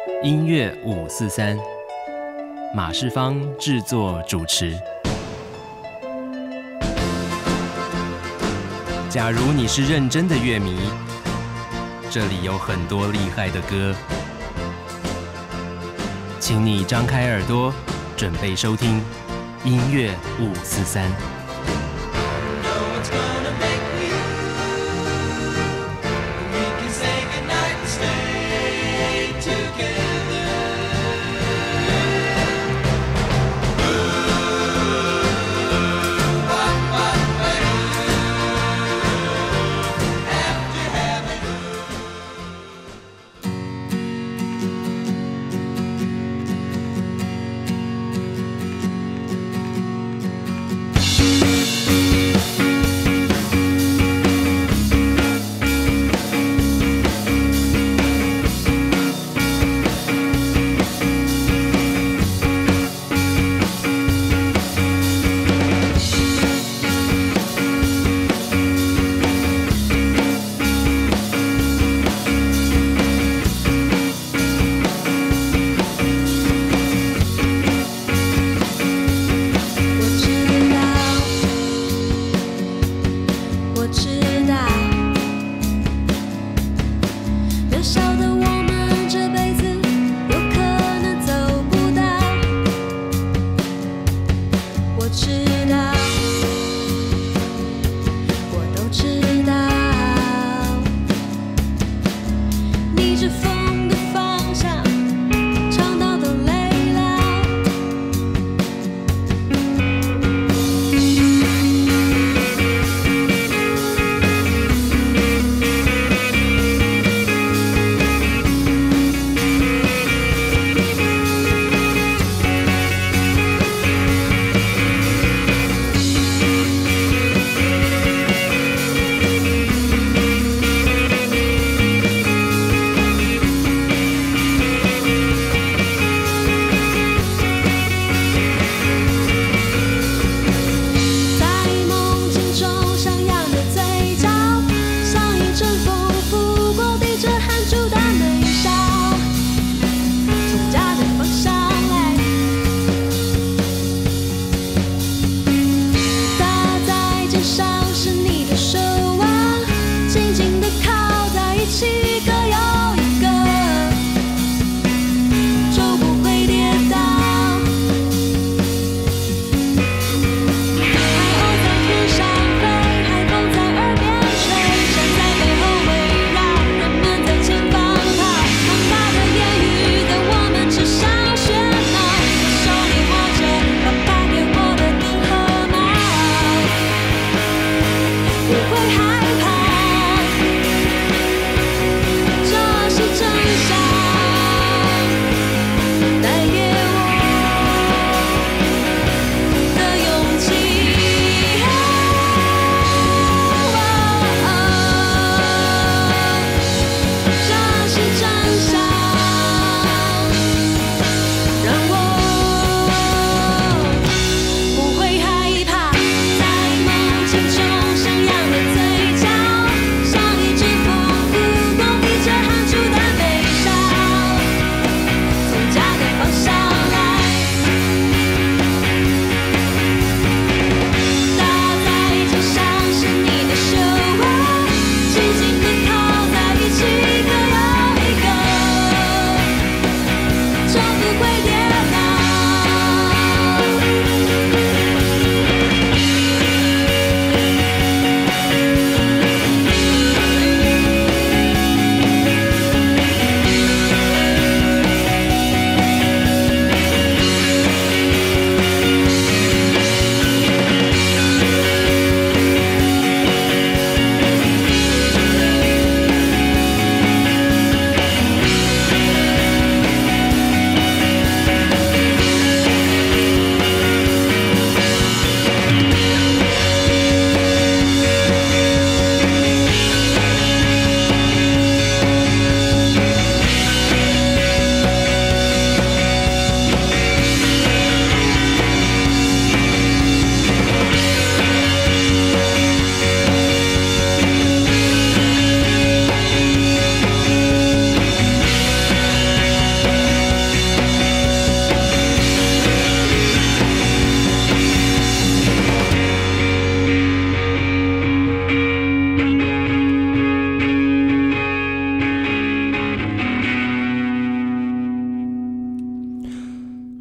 音乐543，马世芳制作主持。假如你是认真的乐迷，这里有很多厉害的歌，请你张开耳朵，准备收听音乐543。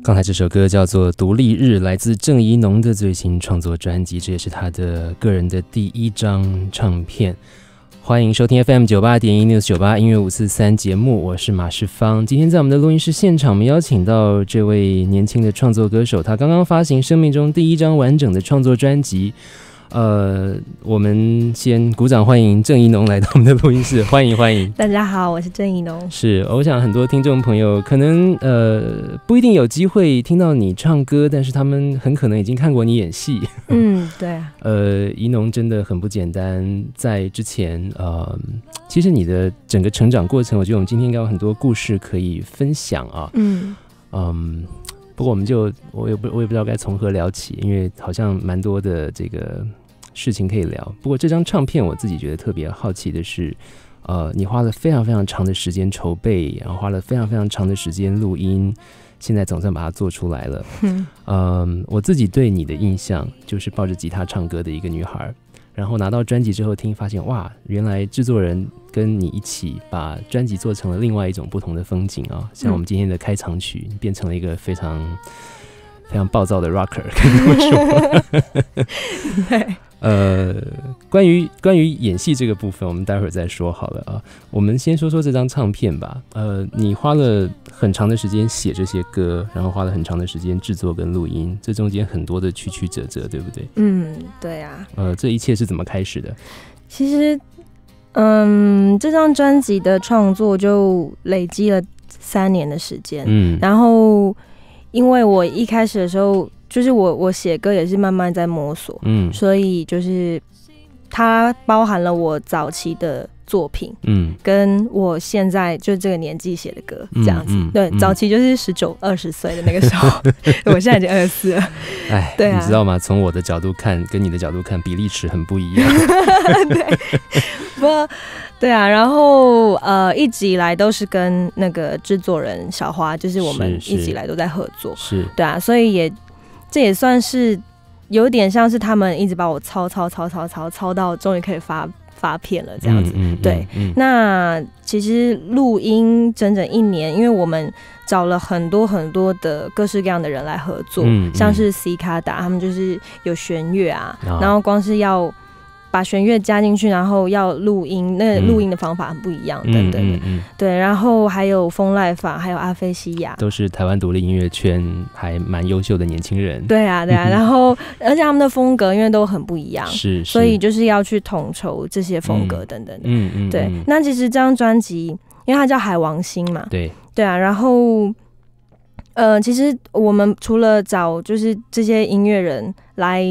刚才这首歌叫做《独立日》，来自郑宜农的最新创作专辑，这也是他的个人的第1张唱片。欢迎收听 FM98.1 News 98音乐543节目，我是马世芳。今天在我们的录音室现场，我们邀请到这位年轻的创作歌手，他刚刚发行生命中第1张完整的创作专辑。我们先鼓掌欢迎郑宜农来到我们的录音室，欢迎欢迎。 大家好，我是郑宜农。 是，我想很多听众朋友可能不一定有机会听到你唱歌，但是他们很可能已经看过你演戏。 对啊。 宜农真的很不简单，在之前其实你的整个成长过程，我觉得我们今天应该有很多故事可以分享啊。不过我也不知道该从何聊起，因为好像蛮多的这个事情可以聊。不过这张唱片我自己觉得特别好奇的是，你花了非常非常长的时间筹备，然后花了非常非常长的时间录音，现在总算把它做出来了。我自己对你的印象就是抱着吉他唱歌的一个女孩，然后拿到专辑之后听，发现哇，原来制作人跟你一起把专辑做成了另外一种不同的风景啊！像我们今天的开场曲，变成了一个非常非常暴躁的 rocker， 可以这么说。 对。 关于演戏这个部分，我们待会儿再说好了啊。我们先说说这张唱片吧。你花了很长的时间写这些歌，然后花了很长的时间制作跟录音，这中间很多的曲曲折折，对不对？ 对啊。 这一切是怎么开始的？ 其实，这张专辑的创作就累积了3年的时间。然后因为我一开始的时候，就是我写歌也是慢慢在摸索，所以就是它包含了我早期的作品，跟我现在就这个年纪写的歌这样子。对，早期就是19、20岁的那个时候，我现在已经24了。 哎，对啊，你知道吗？从我的角度看，跟你的角度看，比例尺很不一样。 对，不过对啊，然后一直以来都是跟那个制作人小花，就是我们一直以来都在合作， 是， 对啊，所以这也算是有点像是他们一直把我操到终于可以发片了这样子。对，那其实录音整整1年，因为我们找了很多很多的各式各样的人来合作，像是 C 卡达他们就是有弦乐啊，然后光是要把弦乐加进去，然后要录音，那录音的方法很不一样，等等的。对，然后还有风赖法，还有阿菲西亚， 都是台湾独立音乐圈还蛮优秀的年轻人。 对啊，然后而且他们的风格因为都很不一样， 是， 所以就是要去统筹这些风格等等的。对，那其实这张专辑，因为它叫海王星嘛，对啊，然后其实我们除了找就是这些音乐人来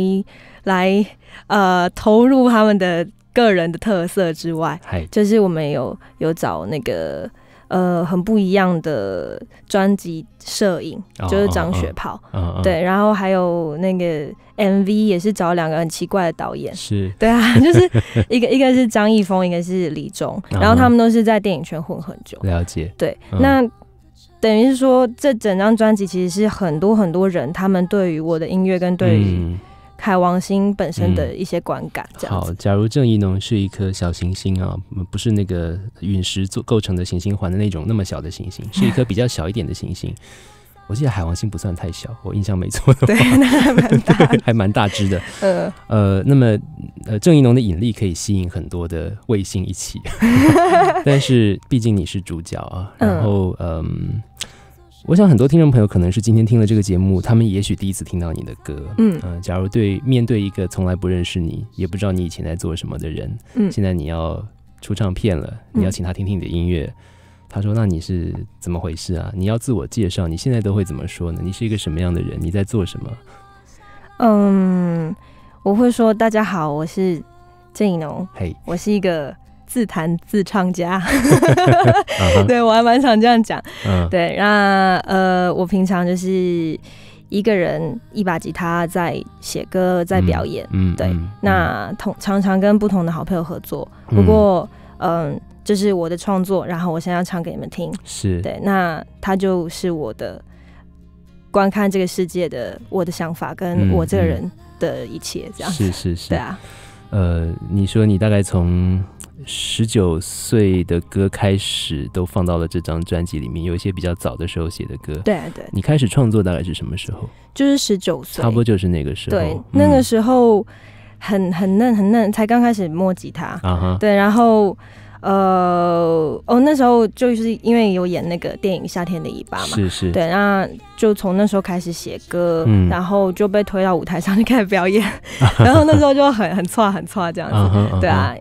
投入他们的个人的特色之外，就是我们有找那个很不一样的专辑摄影，就是张雪炮，对，然后还有那个 MV 也是找2个很奇怪的导演， 是， 对啊，就是一个是张艺峰，一个是李钟，然后他们都是在电影圈混很久， 了解， 对，那等于是说这整张专辑其实是很多很多人他们对于我的音乐跟对于海王星本身的一些观感，这样子。好， 假如郑宜农是一颗小行星啊，不是那个陨石构成的行星环的那种那么小的行星，是一颗比较小一点的行星。我记得海王星不算太小，我印象没错的话， 对，那还蛮大的， 还蛮大只的。那么郑宜农的引力可以吸引很多的卫星一起，但是毕竟你是主角啊，然后我想很多听众朋友可能是今天听了这个节目，他们也许第一次听到你的歌。假如面对一个从来不认识你，也不知道你以前在做什么的人，现在你要出唱片了，你要请他听听你的音乐，他说那你是怎么回事啊？你要自我介绍，你现在都会怎么说呢？你是一个什么样的人？你在做什么？ 我会说大家好，我是郑宜农，我是一个自弹自唱家。对，我还蛮常这样讲。对，那我平常就是一个人一把吉他在写歌，在表演。对，那常常跟不同的好朋友合作。不过这是我的创作，然后我现在要唱给你们听。 是， 对，那它就是我的观看这个世界的我的想法，跟我这个人的一切，这样子。 是， 对啊。 你说你大概从 19岁的歌开始都放到了这张专辑里面，有一些比较早的时候写的歌。 对对， 你开始创作大概是什么时候？ 就是19岁， 差不多就是那个时候。 对，那个时候很嫩，才刚开始摸吉他。对，然后那时候就是因为有演那个电影《夏天的尾巴》嘛， 是， 对，那就从那时候开始写歌，然后就被推到舞台上去开始表演，然后那时候就很挫这样子，对啊，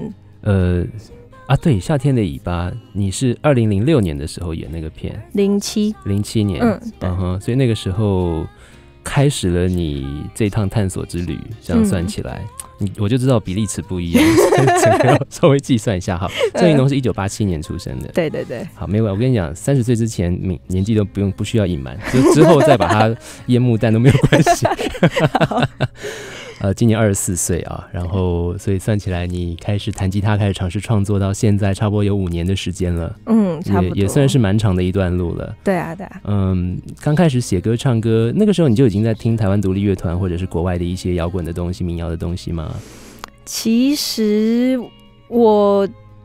对，《夏天的尾巴》，你是2006年的时候演那个片，07年，所以那个时候开始了你这趟探索之旅，这样算起来。我就知道比例尺不一样，整个要稍微计算一下。好，郑宜农是1987年出生的， 对， 好，没有，我跟你讲，30岁之前年纪都不需要隐瞒，就之后再把它烟幕弹都没有关系。今年24岁啊，然后所以算起来，你开始弹吉他，开始尝试创作，到现在差不多有5年的时间了， 差不多， 也算是蛮长的一段路了。 对啊， 刚开始写歌唱歌，那个时候你就已经在听台湾独立乐团或者是国外的一些摇滚的东西、民谣的东西吗？ 其实我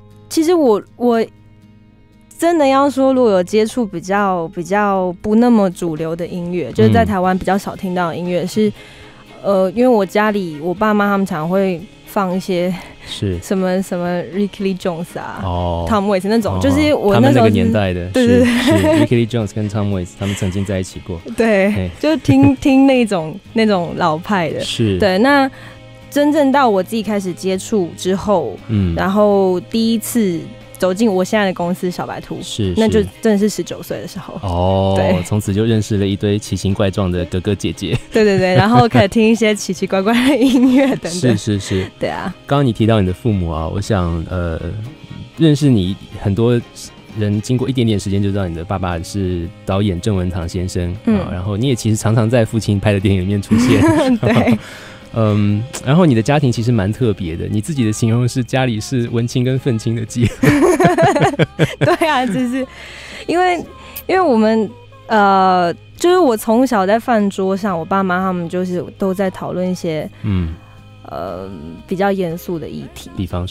真的要说，如果有接触比较不那么主流的音乐，就是在台湾比较少听到的音乐是。因为我家里我爸妈他们常会放一些是什么 Ricky Lee Jones 啊，Tom Waits 那种，就是我他们那那时候个年代的，对Ricky Lee Jones 跟 Tom Waits 他们曾经在一起过， 对，就听那种老派的， 是， 对。那真正到我自己开始接触之后，然后第一次走进我现在的公司小白兔，那就真的是19岁的时候对， 从此就认识了一堆奇形怪状的哥哥姐姐， 对，然后开始听一些奇奇怪怪的音乐等等， 是， 对啊。 刚刚你提到你的父母啊，我想认识你很多人经过一点点时间就知道你的爸爸是导演郑文堂先生，然后你也其实常常在父亲拍的电影里面出现， 对。 然后你的家庭其实蛮特别的，你自己的形容是家里是文青跟愤青的结合。 对啊，就是因为我们就是我从小在饭桌上，我爸妈他们就是都在讨论一些比较严肃的议题，比方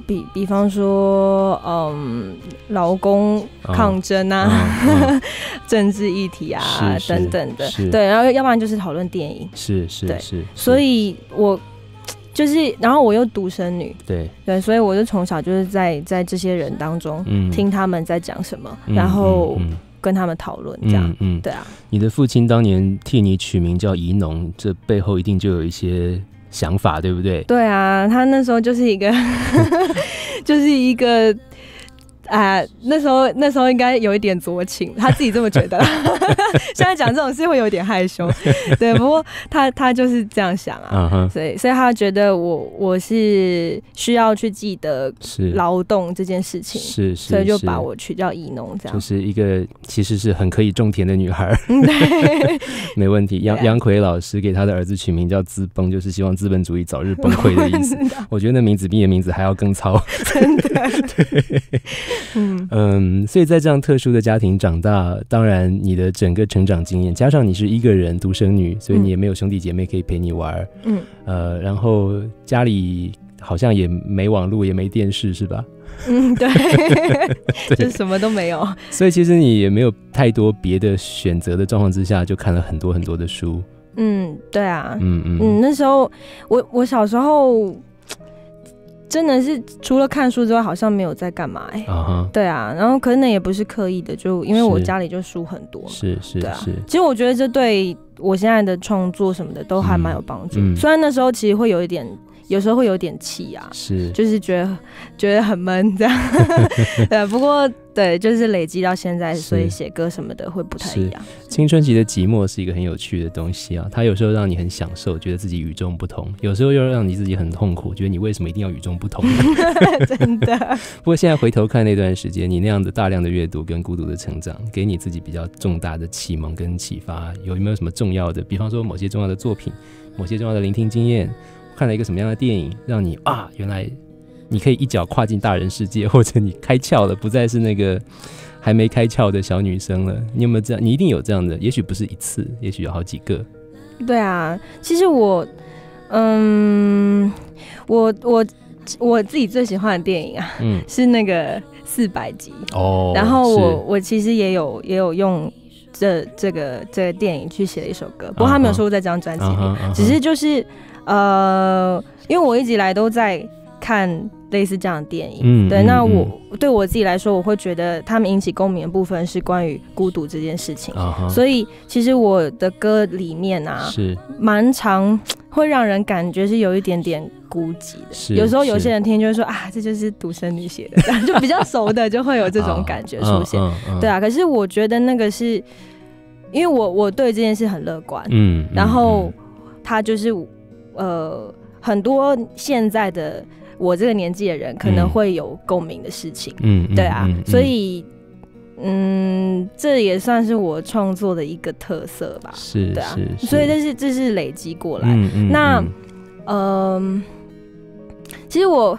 说劳工抗争啊，政治议题啊等等的，对，然后要不然就是讨论电影，是，所以我就是然后我又独生女，对，所以我就从小就是在这些人当中听他们在讲什么，然后跟他们讨论这样，对啊。你的父亲当年替你取名叫宜农，这背后一定就有一些想法，对不对？对啊，他那时候就是一个那时候应该有一点左倾，他自己这么觉得。现在讲这种事会有点害羞，对，不过他就是这样想啊，所以他觉得我是需要去记得劳动这件事情，是，所以就把我取叫宜农，这样就是一个其实是很可以种田的女孩。对，没问题。杨奎老师给他的儿子取名叫资崩，就是希望资本主义早日崩溃的意思。我觉得那名字比你的名字还要更糙，真的。对。所以在这样特殊的家庭长大，当然你的整个成长经验，加上你是一个人独生女，所以你也没有兄弟姐妹可以陪你玩，然后家里好像也没网络，也没电视，是吧？对，就什么都没有。所以其实你也没有太多别的选择的状况之下，就看了很多很多的书。对啊，那时候我小时候。真的是除了看书之外，好像没有在干嘛对啊，然后可能也不是刻意的，就因为我家里就书很多，是，其实我觉得这对我现在的创作什么的都还蛮有帮助。虽然那时候其实会有时候会有点气啊，是，就是觉得很闷这样。对，不过对，就是累积到现在，所以写歌什么的会不太一样。青春期的寂寞是一个很有趣的东西啊，它有时候让你很享受，觉得自己与众不同；有时候又让你自己很痛苦，觉得你为什么一定要与众不同？真的。不过现在回头看那段时间，你那样的大量的阅读跟孤独的成长，给你自己比较重大的启蒙跟启发，有没有什么重要的？比方说某些重要的作品，某些重要的聆听经验。看了一个什么样的电影，让你原来你可以一脚跨进大人世界，或者你开窍了，不再是那个还没开窍的小女生了。你有没有这样？你一定有这样的，也许不是一次，也许有好几个。对啊，其实我我自己最喜欢的电影啊，是那个400集哦。 然后我其实也有用这个电影去写了一首歌，不过他没有收录在这张专辑里，只是就是因为我一直以来都在看类似这样的电影，对，那对我自己来说，我会觉得他们引起共鸣的部分是关于孤独这件事情，所以其实我的歌里面啊，是蛮常会让人感觉是有一点点孤寂的。有时候有些人听就会说啊，这就是独生女写的，就比较熟的就会有这种感觉出现，对啊。可是我觉得那个是因为我对这件事很乐观，然后他就是很多现在的我这个年纪的人可能会有共鸣的事情，对啊，所以这也算是我创作的一个特色吧， 是， 对啊，所以这是累积过来。那其实我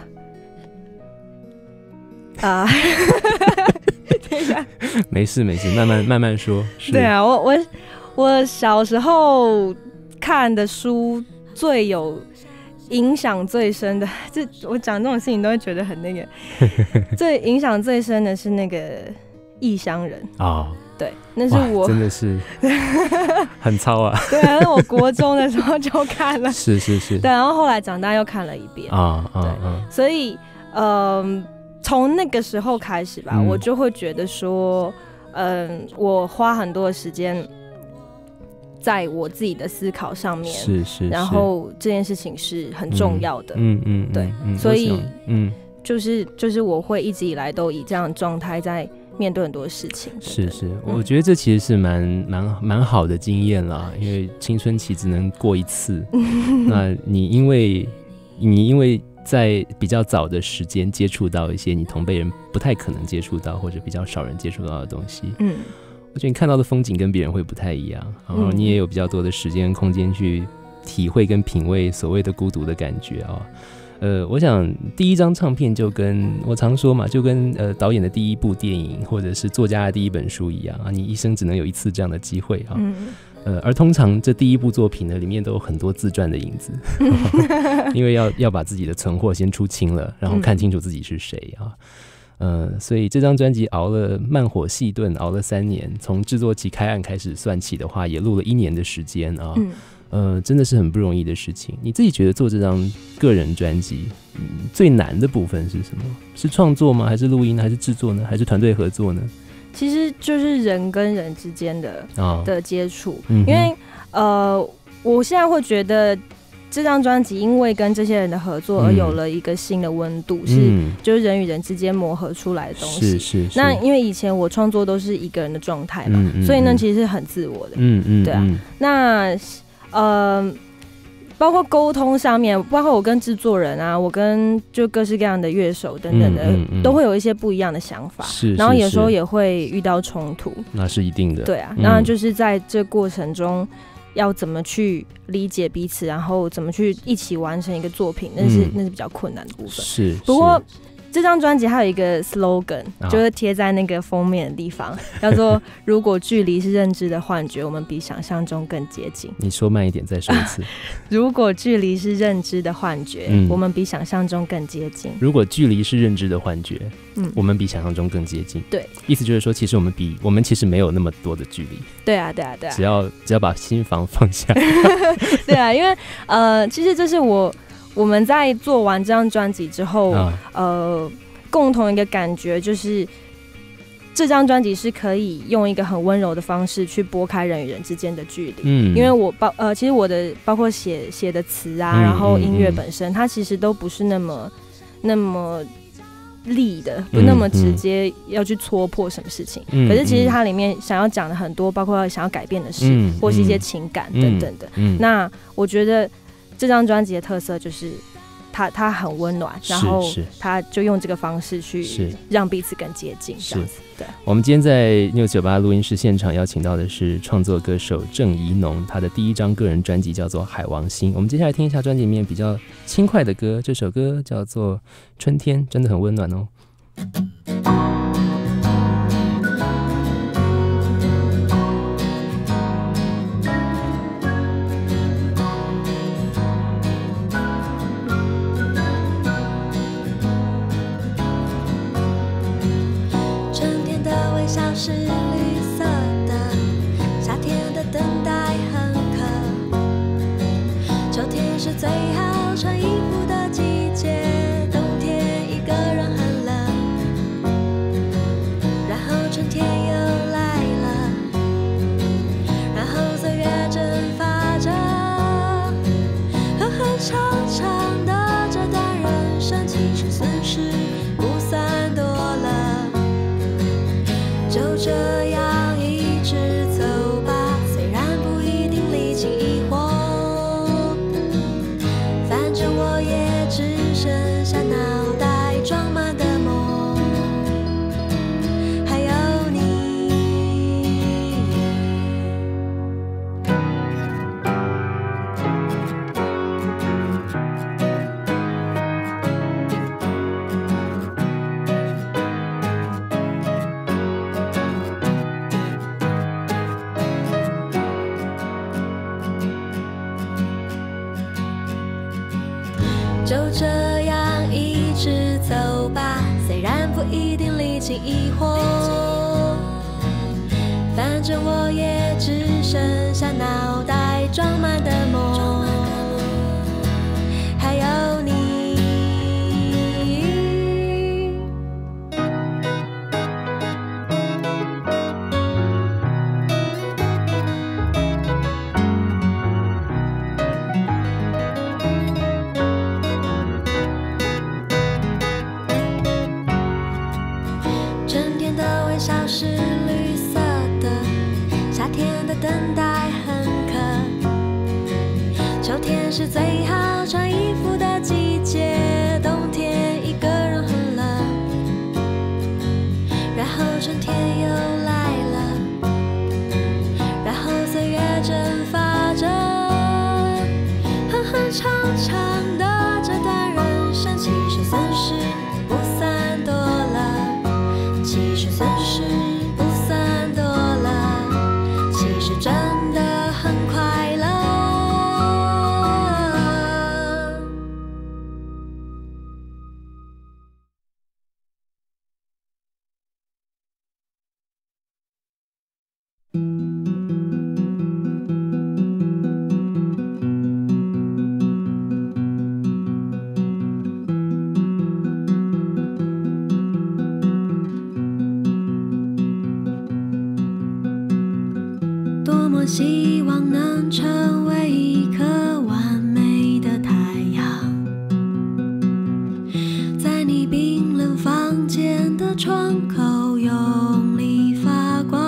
等一下， 没事，慢慢说。 对啊，我小时候看的书最有影响最深的，我讲这种事情都会觉得很那个。最影响最深的是那个《异乡人》啊，对，那是我真的是很糙啊。 对啊，那我国中的时候就看了， 是，对， 然后后来长大又看了一遍对，所以从那个时候开始吧，我就会觉得说，我花很多的时间在我自己的思考上面，是，然后这件事情是很重要的，对，所以就是我会一直以来都以这样的状态在面对很多事情， 是，我觉得这其实是蛮好的经验啦，因为青春期只能过一次，那你因为在比较早的时间接触到一些你同辈人不太可能接触到或者比较少人接触到的东西，我觉得你看到的风景跟别人会不太一样，然后你也有比较多的时间跟空间去体会跟品味所谓的孤独的感觉啊。我想第一张唱片就跟我常说嘛，就跟导演的第一部电影或者是作家的第一本书一样啊，你一生只能有一次这样的机会啊。而通常这第一部作品呢，里面都有很多自传的影子，因为要把自己的存货先出清了，然后看清楚自己是谁啊。所以这张专辑熬了慢火细炖，熬了3年，从制作期开案开始算起的话，也录了1年的时间啊。真的是很不容易的事情。你自己觉得做这张个人专辑，最难的部分是什么？是创作吗？还是录音？还是制作呢？还是团队合作呢？ 其实就是人跟人之间的接触，因为我现在会觉得这张专辑因为跟这些人的合作而有了一个新的温度，就是人与人之间磨合出来的东西。是。那因为以前我创作都是一个人的状态嘛，所以呢其实是很自我的。对啊。那包括沟通上面，包括我跟制作人啊，我跟就各式各样的乐手等等的，都会有一些不一样的想法，然后有时候也会遇到冲突， 那是一定的。 对啊，那就是在这过程中要怎么去理解彼此，然后怎么去一起完成一个作品，那是比较困难的部分。是。不过这张专辑还有一个 slogan，就是贴在那个封面的地方，叫做“如果距离是认知的幻觉，我们比想象中更接近”。 你说慢一点，再说一次。 如果距离是认知的幻觉，我们比想象中更接近。 如果距离是认知的幻觉，我们比想象中更接近。对，意思就是说，其实我们其实没有那么多的距离。 对啊。只要把心房放下。 对啊，因为其实这是我们在做完这张专辑之后，共同一个感觉就是这张专辑是可以用一个很温柔的方式去拨开人与人之间的距离。因为其实我的包括写的词啊，然后音乐本身，它其实都不是那么力的，不那么直接要去戳破什么事情。可是其实它里面想要讲的很多，包括想要改变的事，或是一些情感等等的。那我觉得这张专辑的特色就是它很温暖，然后它就用这个方式去让彼此更接近，这样子。对， 我们今天在News98录音室现场邀请到的是创作歌手郑宜农，他的第一张个人专辑叫做《海王星》。我们接下来听一下专辑里面比较轻快的歌，这首歌叫做《春天》，真的很温暖哦。 笑是绿色的，夏天的等待很渴，秋天是最好穿衣服的季节，冬天一个人很冷，然后春天又来了，然后岁月蒸发着，狠狠长长的这段人生，其实损失不算多了，就这样一直走吧，虽然不一定历经疑惑，反正我也只剩下脑袋装满的梦，还有你。就这样一直走吧，虽然不一定历经疑惑，反正我也只剩下脑袋装满的梦，还有你。春天的微笑是绿色的，夏天的等待很渴，秋天是最好穿衣服的季节，冬天一个人很冷，然后春天又来了，然后岁月蒸发着，狠狠长长的这段人生，其实损失不算多了，其实损失不算多了，其实真的很快乐。多么希望能成为一颗完美的太阳，在你冰冷房间的窗口用力发光。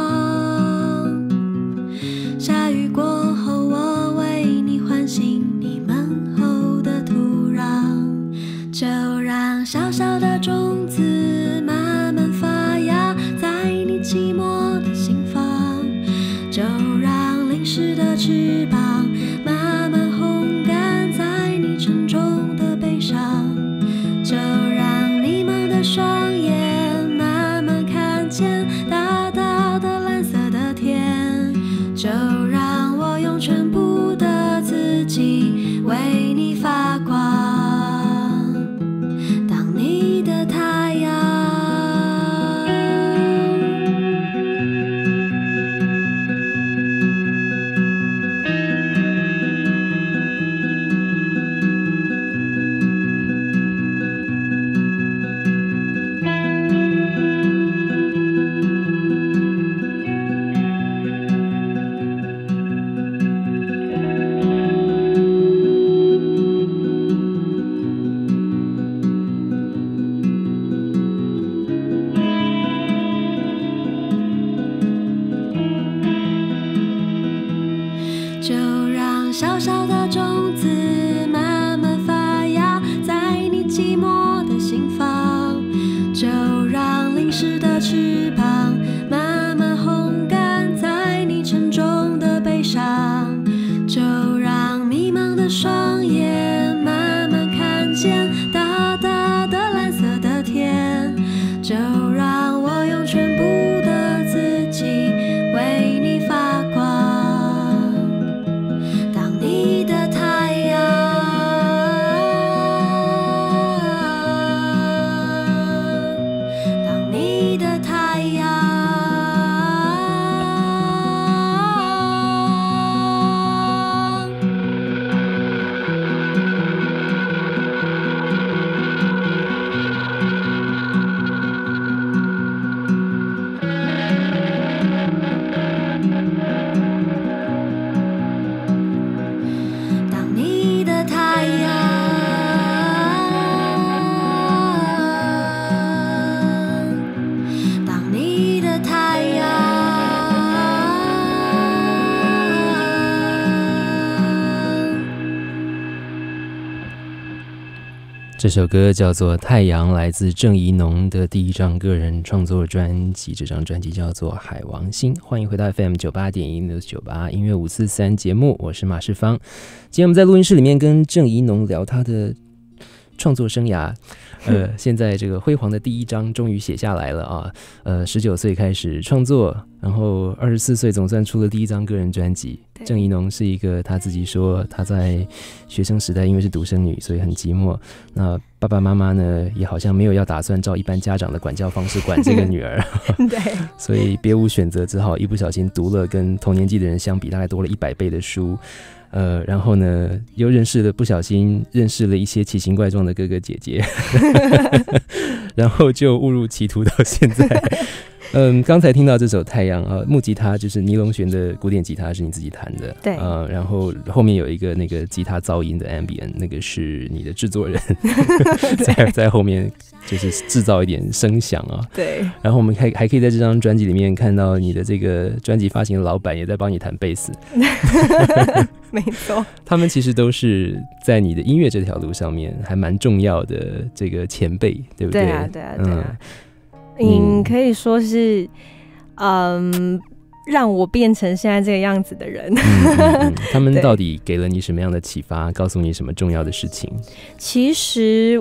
下雨过后，我为你唤醒你门后的土壤，就让小小的种子慢慢发芽在你寂寞的心房，就让淋湿的翅膀慢慢烘干在你沉重的背上，就让迷茫的双眼慢慢看见大大的蓝色的天，就让我用全部的自己为你发光，当你的太阳。就让小小的种子慢慢发芽在你寂寞的心房，就让淋湿的翅膀慢慢烘干在你沉重的背上，就让迷茫的双眼慢慢看见大大的蓝色的天，就让我用全部的自己为你发光，当你的这首歌叫做《太阳》，来自郑宜农的第一张个人创作专辑，这张专辑叫做《海王星》。欢迎回到 FM 98.1 News98 音乐543节目，我是马世芳。今天我们在录音室里面跟郑宜农聊他的创作生涯，现在这个辉煌的第一章终于写下来了啊！19岁开始创作，然后24岁总算出了第一张个人专辑。郑宜农是一个，他自己说他在学生时代因为是独生女，所以很寂寞。那爸爸妈妈呢，也好像没有要打算照一般家长的管教方式管这个女儿， 对， 所以别无选择，只好一不小心读了跟同年纪的人相比大概多了100倍的书。然后呢，又不小心认识了一些奇形怪状的哥哥姐姐，然后就误入歧途到现在。刚才听到这首《太阳》木吉他就是尼龙弦的古典吉他是你自己弹的， 对， 然后后面有一个那个吉他噪音的 ambient， 那个是你的制作人在后面就是制造一点声响啊。 对， 然后我们还可以在这张专辑里面看到你的这个专辑发行的老板也在帮你弹贝斯。 没错， 他们其实都是在你的音乐这条路上面还蛮重要的这个前辈，对不对？ 对啊，对啊，对啊。可以说是，让我变成现在这个样子的人。 他们到底给了你什么样的启发？告诉你什么重要的事情？ 其实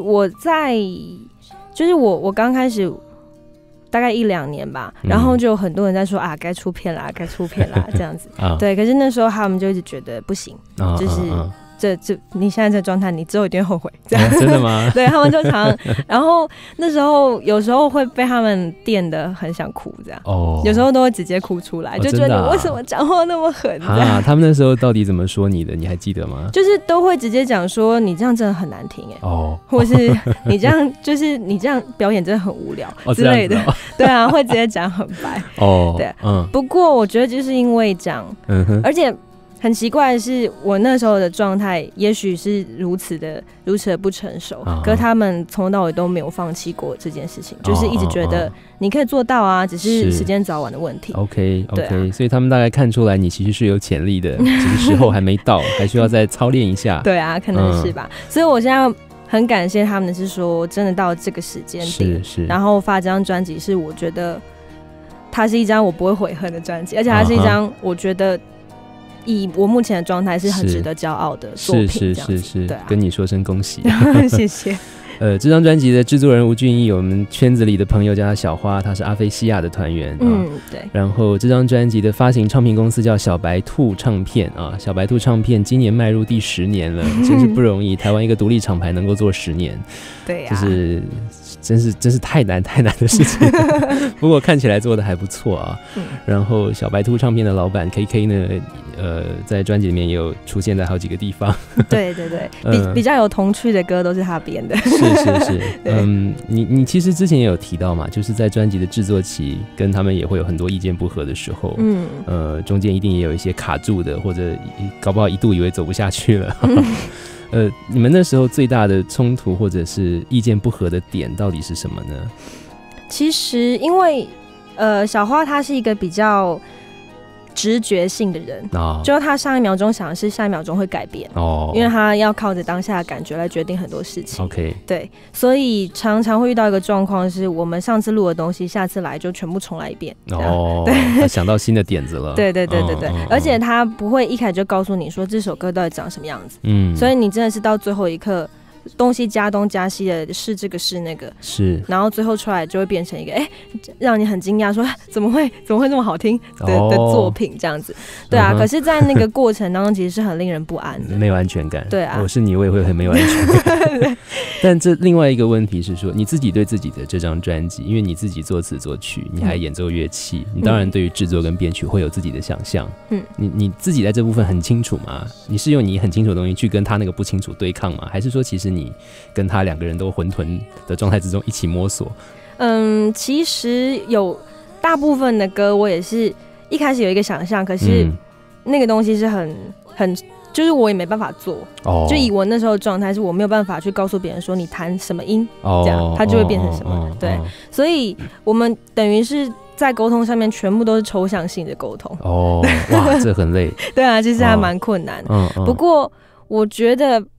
我刚开始。大概1-2年吧，然后就有很多人在说该出片啦，该出片啦，这样子。对，可是那时候他们就一直觉得不行，就是这你现在这状态，你之后一定后悔。这样真的吗？ 对，他们就常，然后那时候有时候会被他们电得很想哭，这样。有时候都会直接哭出来，就觉得你为什么讲话那么狠？ 他们那时候到底怎么说你的？你还记得吗？ 就是都会直接讲说你这样真的很难听或是你这样就是你这样表演真的很无聊之类的。对啊，会直接讲很白。对，不过我觉得就是因为这样，而且。很奇怪的是，我那时候的状态也许是如此的不成熟，可是他们从头到尾都没有放弃过这件事情，就是一直觉得你可以做到啊，只是时间早晚的问题。 OK， 所以他们大概看出来你其实是有潜力的，只是时候还没到，还需要再操练一下。 对啊，可能是吧。所以我现在很感谢他们，是说真的到这个时间点，然后发这张专辑，是我觉得它是一张我不会悔恨的专辑，而且它是一张我觉得。以我目前的状态是很值得骄傲的作品， 是， 对啊， 跟你说声恭喜， 谢谢。 这张专辑的制作人吴俊义，我们圈子里的朋友叫他小花，他是阿菲西亚的团员， 对。 然后这张专辑的发行唱片公司叫小白兔唱片啊，小白兔唱片今年迈入第10年了，真是不容易。台湾一个独立厂牌能够做10年， 对呀， 就是真是太难的事情。不过看起来做的还不错啊。然后小白兔唱片的老板 KK 呢，在专辑里面也有出现在好几个地方。 对，比较有童趣的歌都是他编的。 是。你其实之前也有提到嘛，就是在专辑的制作期跟他们也会有很多意见不合的时候。中间一定也有一些卡住的，或者搞不好一度以为走不下去了。你们那时候最大的冲突或者是意见不合的点到底是什么呢？ 其实因为小花她是一个比较直觉性的人，就他上一秒钟想的是下一秒钟会改变，因为他要靠着当下的感觉来决定很多事情。 OK， 对，所以常常会遇到一个状况是，我们上次录的东西，下次来就全部重来一遍。 对，他想到新的点子了。 对，而且他不会一开始就告诉你说这首歌到底长什么样子。所以你真的是到最后一刻。东西加东加西的试这个试那个， 是， 然后最后出来就会变成一个让你很惊讶说怎么会这么好听的作品这样子。对啊，可是在那个过程当中其实是很令人不安的， 没有安全感。 对啊， 我是你我也会很没有安全感。但这另外一个问题是说，你自己对自己的这张专辑，因为你自己作词作曲，你还演奏乐器，你当然对于制作跟编曲会有自己的想象。你自己在这部分很清楚吗？你是用你很清楚的东西去跟他那个不清楚对抗吗？还是说其实你跟他2个人都混沌的状态之中一起摸索？ 其实有大部分的歌我也是一开始有一个想象，可是那个东西是很就是我也没办法做。就以我那时候的状态是我没有办法去告诉别人说你弹什么音，这样它就会变成什么。对，所以我们等于是在沟通上面全部都是抽象性的沟通。 哇，这很累。 对啊，其实还蛮困难。不过我觉得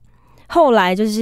后来就是，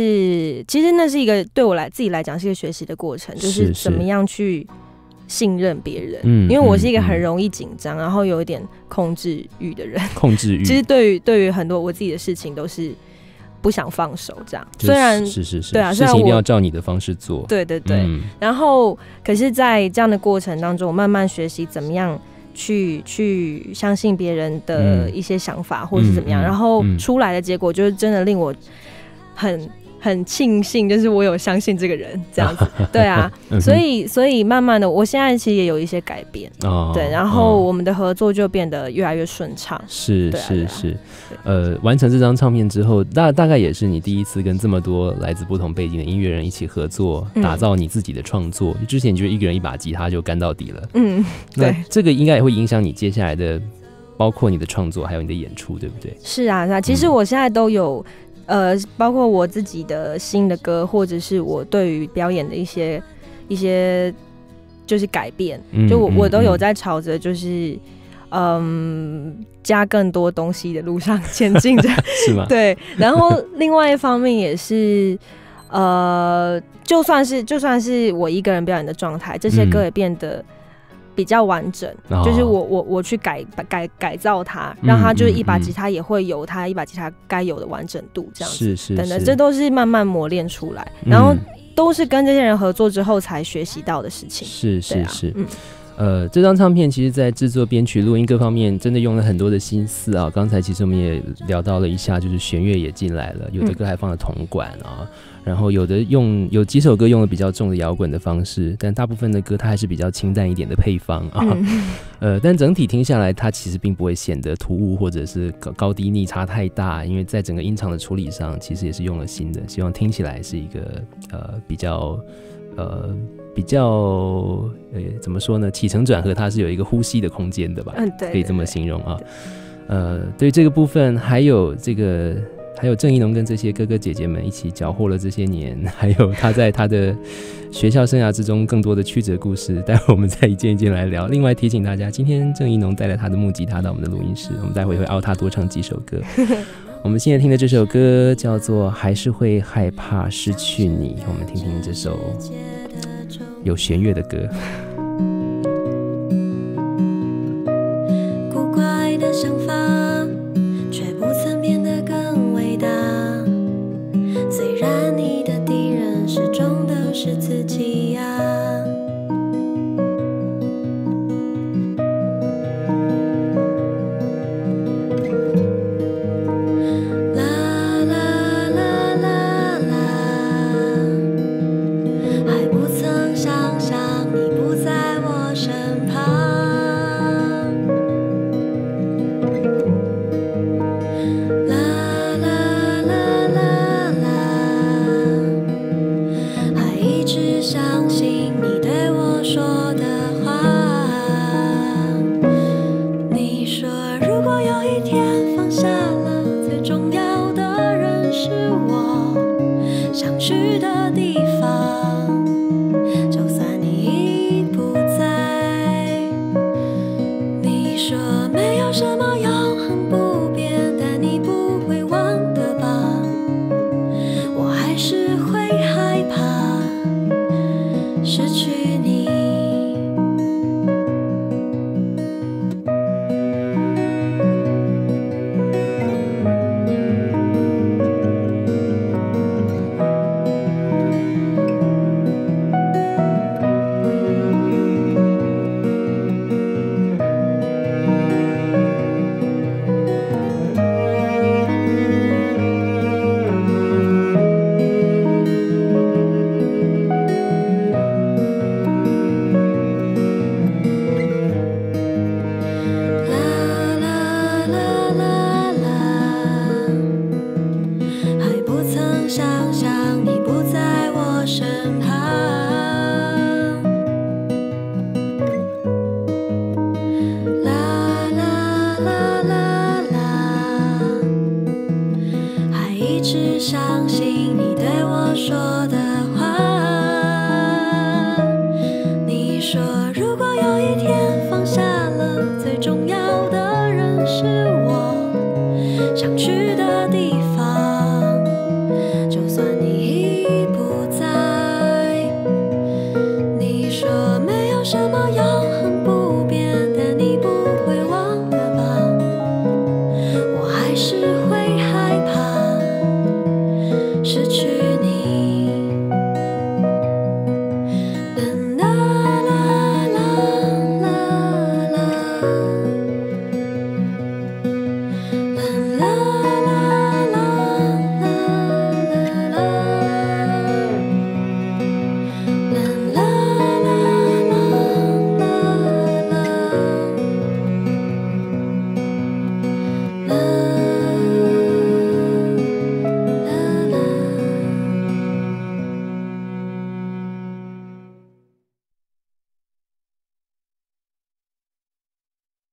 其实那是一个对我自己来讲是一个学习的过程，就是怎么样去信任别人。因为我是一个很容易紧张，然后有一点控制欲的人。控制欲，其实对于很多我自己的事情都是不想放手这样。虽然是对啊， 事情一定要照你的方式做。 对对对。然后，可是，在这样的过程当中，我慢慢学习怎么样去相信别人的一些想法，或是怎么样，然后出来的结果就是真的令我很庆幸，就是我有相信这个人这样子。对啊，所以慢慢的，我现在其实也有一些改变。对，然后我们的合作就变得越来越顺畅。是。 完成这张唱片之后，大概也是你第一次跟这么多来自不同背景的音乐人一起合作，打造你自己的创作。之前你就一个人一把吉他就干到底了。那这个应该也会影响你接下来的，包括你的创作还有你的演出，对不对？ 是啊，其实我现在都有。包括我自己的新的歌，或者是我对于表演的一些就是改变，就我都有在朝着就是加更多东西的路上前进着。 是吗？对。 然后另外一方面也是就算是我一个人表演的状态，这些歌也变得比较完整。就是我去改造它，让它就是一把吉他也会有它一把吉他该有的完整度，这样子。是等等，这都是慢慢磨练出来，然后都是跟这些人合作之后才学习到的事情。是。 这张唱片其实在制作、编曲、录音各方面真的用了很多的心思啊。刚才其实我们也聊到了一下，就是弦乐也进来了，有的歌还放了铜管啊。然后有几首歌用了比较重的摇滚的方式，但大部分的歌它还是比较清淡一点的配方啊。但整体听下来，它其实并不会显得突兀或者是高低逆差太大，因为在整个音场的处理上，其实也是用了新的，希望听起来是一个比较怎么说呢？起承转合它是有一个呼吸的空间的吧？对，可以这么形容啊。对这个部分还有郑宜农跟这些哥哥姐姐们一起缴获了这些年，还有他在他的学校生涯之中更多的曲折故事，待会我们再一件一件来聊。另外提醒大家，今天郑宜农带了他的木吉他到我们的录音室，我们待会会凹他多唱几首歌。我们现在听的这首歌叫做《还是会害怕失去你》，我们听听这首有弦乐的歌。 古怪的想法却不曾变得更伟大，虽然你的敌人始终都是自己呀。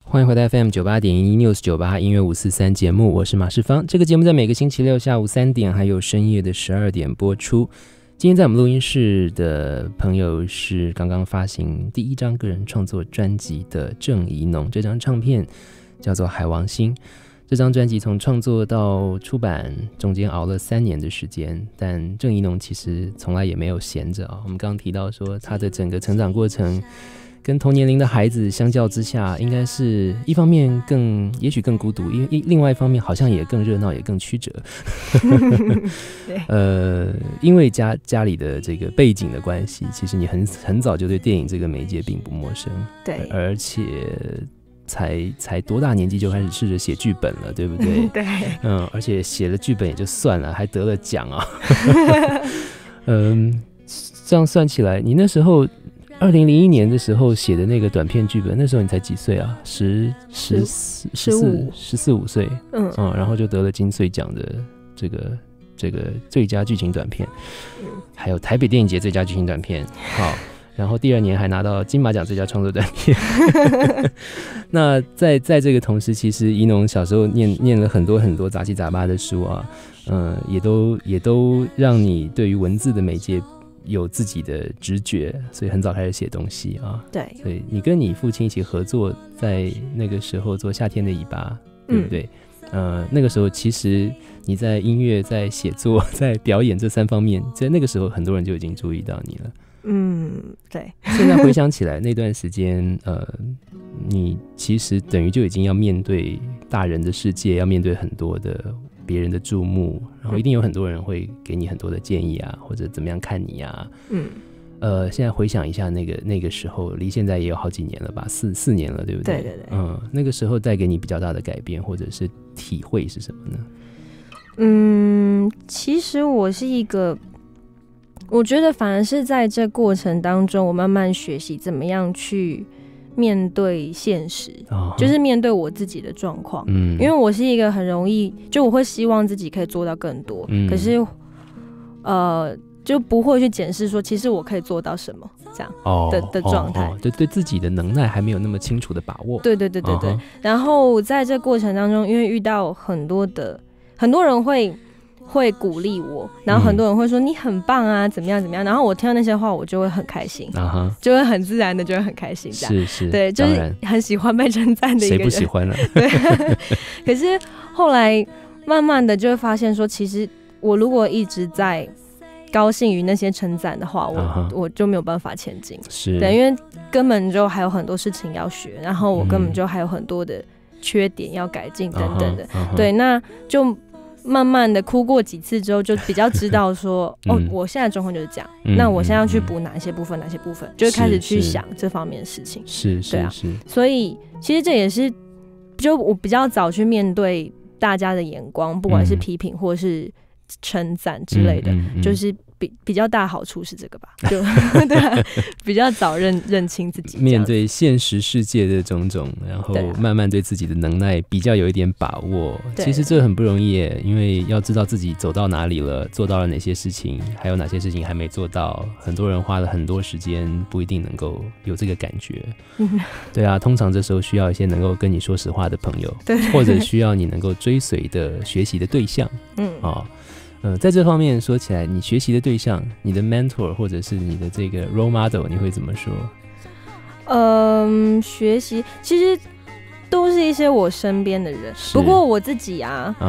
欢迎回到 FM98.1 News 98音乐543节目，我是马世芳。这个节目在每个星期六下午3点还有深夜的12点播出。今天在我们录音室的朋友是刚刚发行第1张个人创作专辑的郑宜农，这张唱片叫做《海王星》。这张专辑从创作到出版中间熬了3年的时间，但郑宜农其实从来也没有闲着啊。我们刚刚提到说他的整个成长过程跟同年龄的孩子相较之下，应该是一方面也许更孤独，因为另外一方面好像也更热闹，也更曲折。因为家里的这个背景的关系，其实你很早就对电影这个媒介并不陌生， 对， 而且才多大年纪就开始试着写剧本了，对不对？ 对， 而且写了剧本也就算了，还得了奖啊。这样算起来，你那时候2001年的时候写的那个短片剧本，那时候你才几岁啊？14、15岁，然后就得了金穗奖的这个最佳剧情短片，还有台北电影节最佳剧情短片，好，然后第2年还拿到金马奖最佳创作短片。那在这个同时，其实宜农小时候念了很多很多杂七杂八的书啊，也都让你对于文字的媒介有自己的直觉，所以很早开始写东西啊。 对， 所以你跟你父亲一起合作，在那个时候做《夏天的尾巴》，对不对？那个时候其实你在音乐、在写作、在表演这3方面，在那个时候很多人就已经注意到你了。 对。 现在回想起来，那段时间，你其实等于就已经要面对大人的世界，要面对很多的别人的注目，然后一定有很多人会给你很多的建议啊，或者怎么样看你啊。现在回想一下那个时候，离现在也有好几年了吧，4年了，对不对？ 对对对。 那个时候带给你比较大的改变或者是体会是什么呢？ 其实我是一个，我觉得反而是在这过程当中，我慢慢学习怎么样去面对现实，就是面对我自己的状况。因为我是一个很容易，就我会希望自己可以做到更多，可是就不会去检视说，其实我可以做到什么这样的状态， 对自己的能耐还没有那么清楚的把握。 对。然后在这过程当中，因为遇到很多人会鼓励我，然后很多人会说你很棒啊，怎么样，然后我听到那些话，我就会很开心，就会很自然的就会很开心，这样是， 对，就是很喜欢被称赞的一个人， 谁不喜欢呢？ 对。可是后来慢慢的就会发现说，其实我如果一直在高兴于那些称赞的话，我就没有办法前进， 是， 对，因为根本就还有很多事情要学，然后我根本就还有很多的缺点要改进等等的，对，那就慢慢的哭过几次之后，就比较知道说，我现在的状况就是这样，那我现在要去补哪些部分，就会开始去想这方面的事情， 是， 对啊，所以其实这也是，就我比较早去面对大家的眼光，不管是批评或是称赞之类的，就是比较大好处是这个吧，就对啊，比较早认清自己， 面对现实世界的种种，然后慢慢对自己的能耐比较有一点把握。其实这很不容易耶，因为要知道自己走到哪里了，做到了哪些事情，还有哪些事情还没做到。很多人花了很多时间，不一定能够有这个感觉。对啊，通常这时候需要一些能够跟你说实话的朋友，或者需要你能够追随的学习的对象。在这方面说起来，你学习的对象，你的 mentor 或者是你的这个 role model， 你会怎么说？ 学习其实都是一些我身边的人，不过我自己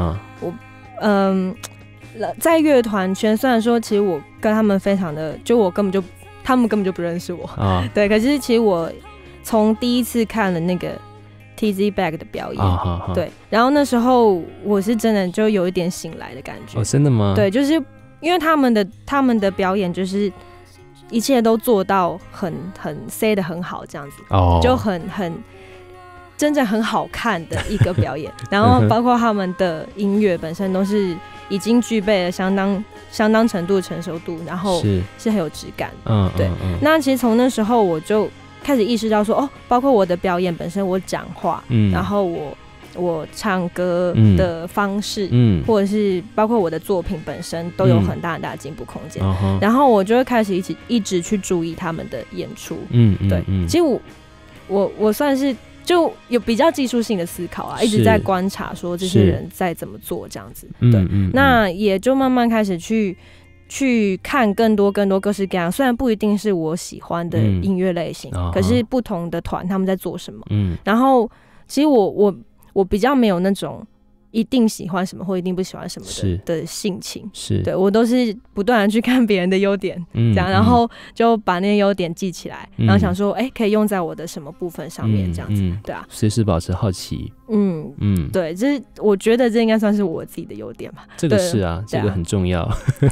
在乐团圈，虽然说其实我跟他们非常的，他们根本就不认识我，对，可是其实我从第一次看了那个TZ Bag 的表演，对，然后那时候我是真的就有一点醒来的感觉。 真的吗？对， 就是因为他们的表演就是一切都做到很塞得很好，这样子，就很真正很好看的一个表演。然后包括他们的音乐本身都是已经具备了相当程度的成熟度，然后是很有质感。对。那其实从那时候我就开始意识到说，包括我的表演本身，我讲话，然后我唱歌的方式，或者是包括我的作品本身，都有很大很大的进步空间。然后我就会开始一直去注意他们的演出。对，其实我算是就有比较技术性的思考啊，一直在观察说这些人在怎么做这样子。对，那也就慢慢开始去看更多各式各样，虽然不一定是我喜欢的音乐类型，可是不同的团他们在做什么。然后其实我比较没有那种一定喜欢什么或一定不喜欢什么的性情，对，我都是不断的去看别人的优点，这样，然后就把那些优点记起来，然后想说，可以用在我的什么部分上面，这样子，对啊， 随时保持好奇， 对，这我觉得这应该算是我自己的优点吧。 这个是啊，这个很重要。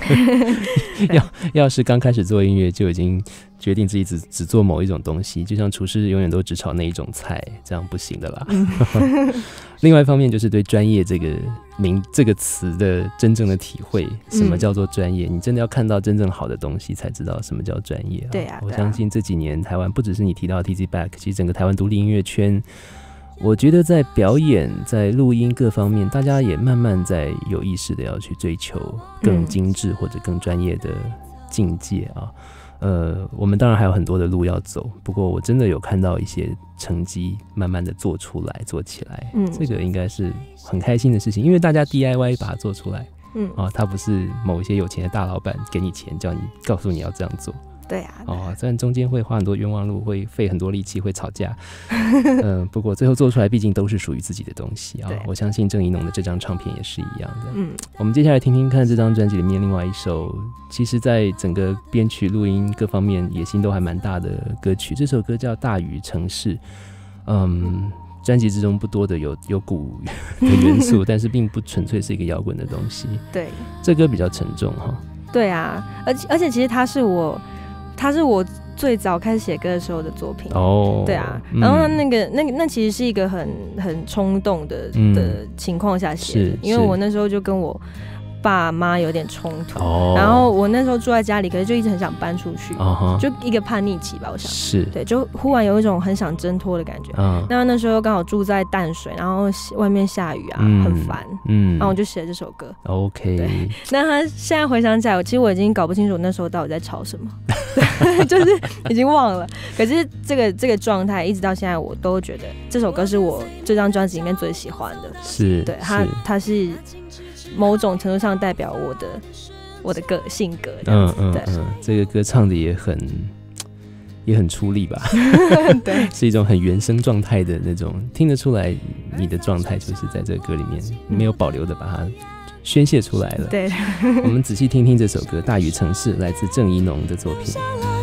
要是刚开始做音乐就已经决定自己只做某一种东西，就像厨师永远都只炒那一种菜，这样不行的啦。另外一方面就是对专业这个词的真正的体会，什么叫做专业？你真的要看到真正好的东西，才知道什么叫专业。 对啊， 我相信这几年台湾不只是你提到的 TZ Back， 其实整个台湾独立音乐圈，我觉得在表演、在录音各方面，大家也慢慢在有意识的要去追求更精致或者更专业的境界啊。我们当然还有很多的路要走，不过我真的有看到一些成绩慢慢的做出来做起来，这个应该是很开心的事情，因为大家 DIY 把它做出来，他不是某一些有钱的大老板给你钱叫你告诉你要这样做。 对啊， 虽然中间会花很多冤枉路，会费很多力气，会吵架，不过最后做出来毕竟都是属于自己的东西啊。我相信郑宜农的这张唱片也是一样的。我们接下来听听看这张专辑里面另外一首，其实在整个编曲、录音各方面野心都还蛮大的歌曲。这首歌叫《大雨城市》，专辑之中不多的有鼓的元素，但是并不纯粹是一个摇滚的东西。 对， 这歌比较沉重哈。 对啊，而且其实它是我最早开始写歌的时候的作品。对啊，然后那其实是一个很冲动的情况下写的，因为我那时候就跟我爸妈有点冲突，然后我那时候住在家里，可是就一直很想搬出去，就一个叛逆期吧，我想是对，就忽然有一种很想挣脱的感觉。那时候又刚好住在淡水，然后外面下雨啊，很烦，然后我就写了这首歌。 OK， 对，那他现在回想起来，其实我已经搞不清楚那时候到底在吵什么，对，就是已经忘了。可是这个状态一直到现在，我都觉得这首歌是我这张专辑里面最喜欢的。 是， 对，它是某种程度上代表我的性格这样子。 这个歌唱的也很出力吧？ 对， 是一种很原生状态的那种，听得出来你的状态就是在这个歌里面没有保留的把它宣泄出来了。 对， 我们仔细听听这首歌《大雨城市》，来自郑宜农的作品。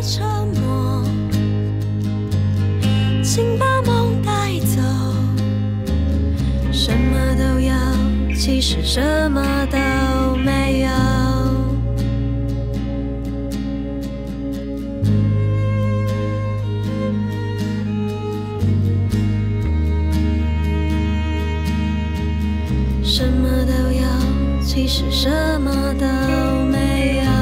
请把梦带走，什么都有，其实什么都没有。什么都有，其实什么都没有。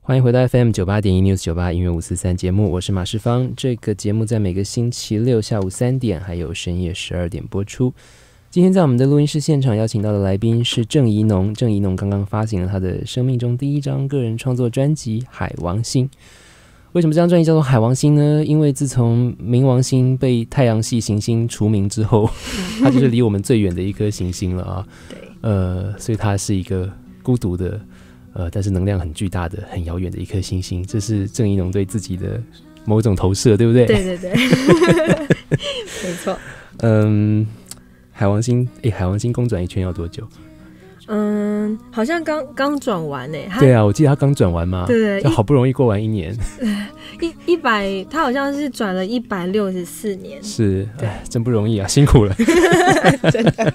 欢迎回到 FM 98.1 News 98音乐543节目，我是马世芳。这个节目在每个星期六下午3点还有深夜12点播出。今天在我们的录音室现场邀请到的来宾是郑宜农。郑宜农刚刚发行了他的生命中第一张个人创作专辑《海王星》。为什么这张专辑叫做海王星呢？因为自从冥王星被太阳系行星除名之后，它就是离我们最远的一颗行星了啊。对，所以它是一个孤独的，但是能量很巨大的、很遥远的一颗星星。这是郑宜农对自己的某种投射，对不对？ 对对对，没错。 海王星，海王星公转一圈要多久？ 好像刚转完呢。 对啊，我记得他刚转完嘛。 对， 好不容易过完1年。 100，他好像是转了164年。 是，真不容易啊，辛苦了。 真的。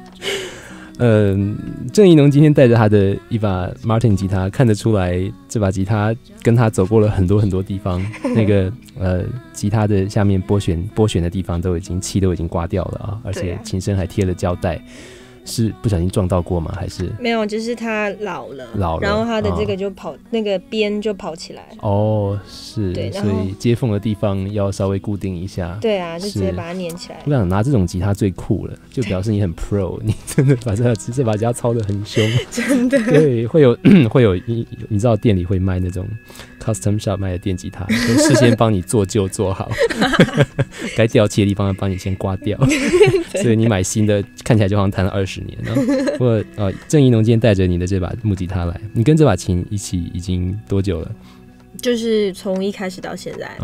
郑宜农今天带着他的一把 Martin 吉他，看得出来这把吉他跟他走过了很多很多地方。那个吉他的下面拨弦的地方漆都已经刮掉了啊，而且琴身还贴了胶带。是不小心撞到过吗？还是没有？就是他老了，然后他的这个就跑，那个边就跑起来。 哦，是，对，所以接缝的地方要稍微固定一下。 对啊，就直接把它粘起来。 我想拿这种吉他最酷了，就表示你很 pro， 你真的把这把吉他操得很凶， 真的。 对，会有，你知道店里会卖那种 custom shop 卖的电吉他，就事先帮你做旧做好，该掉漆的地方帮你先刮掉，所以你买新的看起来就好像弹了20年。不过郑宜农今天带着你的这把木吉他来，你跟这把琴一起已经多久了？ 就是从一开始到现在。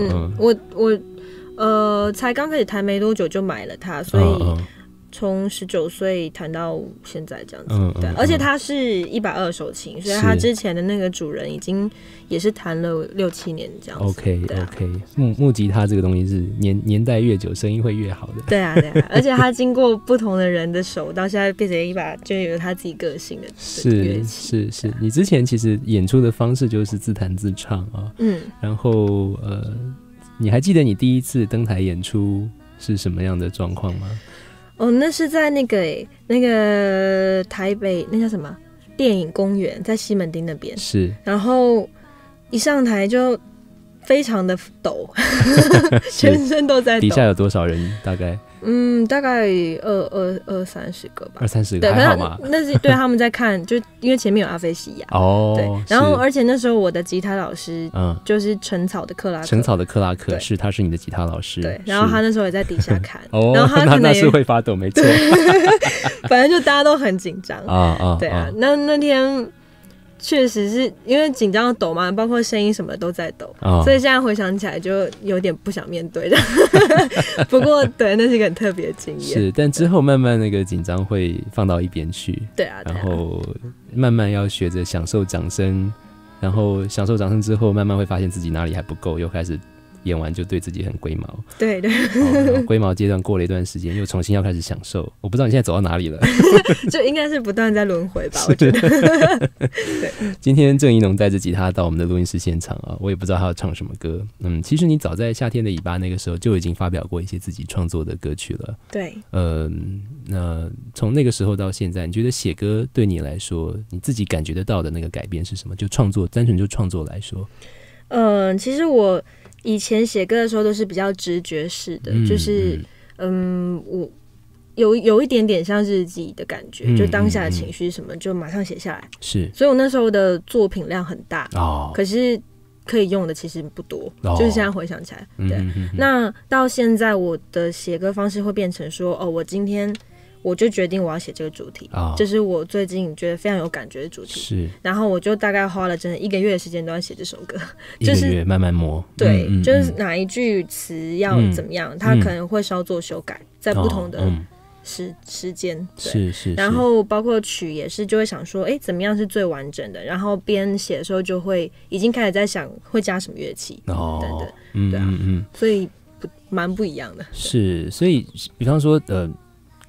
我才刚开始弹没多久就买了它，所以从19岁弹到现在这样子。对，而且它是120手琴，所以它之前的那个主人已经也是弹了6-7年这样子。 OK， 木吉他这个东西是年代越久声音会越好的。 对啊，而且它经过不同的人的手，到现在变成一把就有他自己个性的乐器。 是，你之前其实演出的方式就是自弹自唱啊。然后你还记得你第一次登台演出是什么样的状况吗？ 那是在那个台北那叫什么电影公园，在西门町那边。是，然后一上台就非常的抖，全身都在抖。 底下有多少人？大概大概20-30个吧 ，20-30个还好吗？ 那是对他们在看，就因为前面有阿菲西亚对，然后而且那时候我的吉他老师就是陈草的克拉克， 是他是你的吉他老师， 对，然后他那时候也在底下看， 然后他那是会发抖，没错， 反正就大家都很紧张对啊，那天。确实是因为紧张的抖嘛，包括声音什么都在抖，所以现在回想起来就有点不想面对的。不过对，那是一个很特别的经验。 是，但之后慢慢那个紧张会放到一边去。对啊，然后慢慢要学着享受掌声，然后享受掌声之后，慢慢会发现自己哪里还不够，又开始。演完就对自己很龟毛，对，龟毛阶段过了一段时间，又重新要开始享受。我不知道你现在走到哪里了， 就应该是不断在轮回吧，我觉得。对， 今天郑宜农带着吉他到我们的录音室现场啊，我也不知道他要唱什么歌。其实你早在夏天的尾巴那个时候就已经发表过一些自己创作的歌曲了。对，那从那个时候到现在，你觉得写歌对你来说，你自己感觉得到的那个改变是什么？就创作，单纯就创作来说， 其实我。以前写歌的时候都是比较直觉式的，就是我有一点点像日记的感觉，就当下的情绪什么就马上写下来。是，所以我那时候的作品量很大，可是可以用的其实不多，就是现在回想起来，对。那到现在我的写歌方式会变成说，我今天。我就决定我要写这个主题，这是我最近觉得非常有感觉的主题。是，然后我就大概花了真的1个月的时间都要写这首歌， 就是1个月慢慢磨。对， 就是哪一句词要怎么样，它可能会稍作修改，在不同的时间。是。然后包括曲也是，就会想说，怎么样是最完整的？然后边写的时候就会已经开始在想会加什么乐器等等。对啊，所以蛮不一样的。 是，所以比方说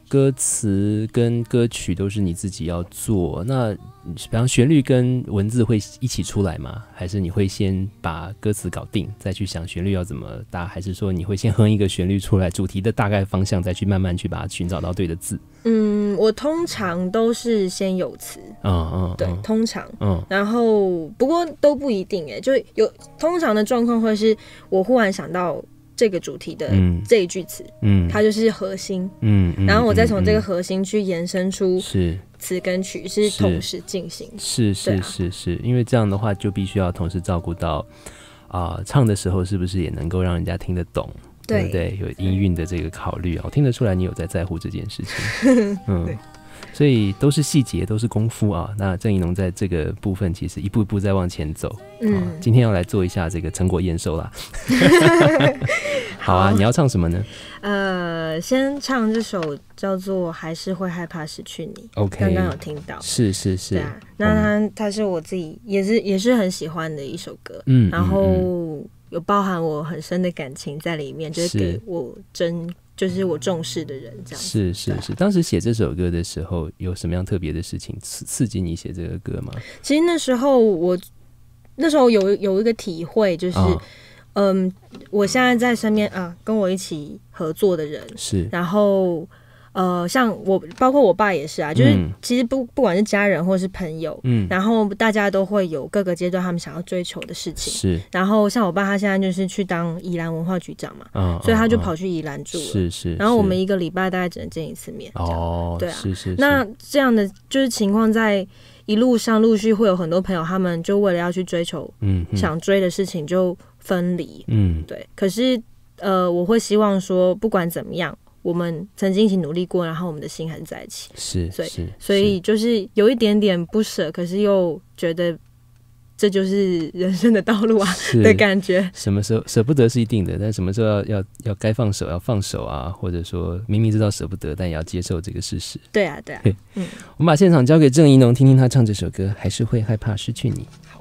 歌词跟歌曲都是你自己要做，那比方旋律跟文字会一起出来吗？还是你会先把歌词搞定，再去想旋律要怎么搭？还是说你会先哼一个旋律出来，主题的大概方向，再去慢慢去把它寻找到对的字？ 我通常都是先有词，对，通常，然后不过都不一定就有通常的状况会是我忽然想到这个主题的这一句词，它就是核心，然后我再从这个核心去延伸出词跟曲是同时进行， 是，因为这样的话就必须要同时照顾到唱的时候是不是也能够让人家听得懂，对不对？有音韵的这个考虑我听得出来你有在乎这件事情，所以都是细节，都是功夫啊。那郑宜农在这个部分其实一步一步在往前走。今天要来做一下这个成果验收啦。好啊，你要唱什么呢？ 先唱这首叫做《还是会害怕失去你》。OK， 刚刚有听到。是。对啊，那它是我自己也是很喜欢的一首歌。然后有包含我很深的感情在里面，就是给我就是我重视的人，这样子。 是。当时写这首歌的时候，有什么样特别的事情刺激你写这个歌吗？ 其实那时候有一个体会，就是我现在在身边跟我一起合作的人是，然后像包括我爸也是就是其实不管是家人或是朋友，然后大家都会有各个阶段他们想要追求的事情，是。然后像我爸他现在就是去当宜兰文化局长嘛，所以他就跑去宜兰住了，是。然后我们一个礼拜大概只能见一次面，对啊，是。那这样的就是情况在一路上陆续会有很多朋友，他们就为了要去追求想追的事情就分离，对。可是我会希望说不管怎么样，我们曾经一起努力过，然后我们的心还是在一起，所以就是有一点点不舍，可是又觉得这就是人生的道路的感觉。 什么时候舍不得是一定的，但什么时候要该放手要放手或者说明明知道舍不得，但也要接受这个事实。 对啊。 我们把现场交给郑宜农，听听他唱这首歌《还是会害怕失去你》。好。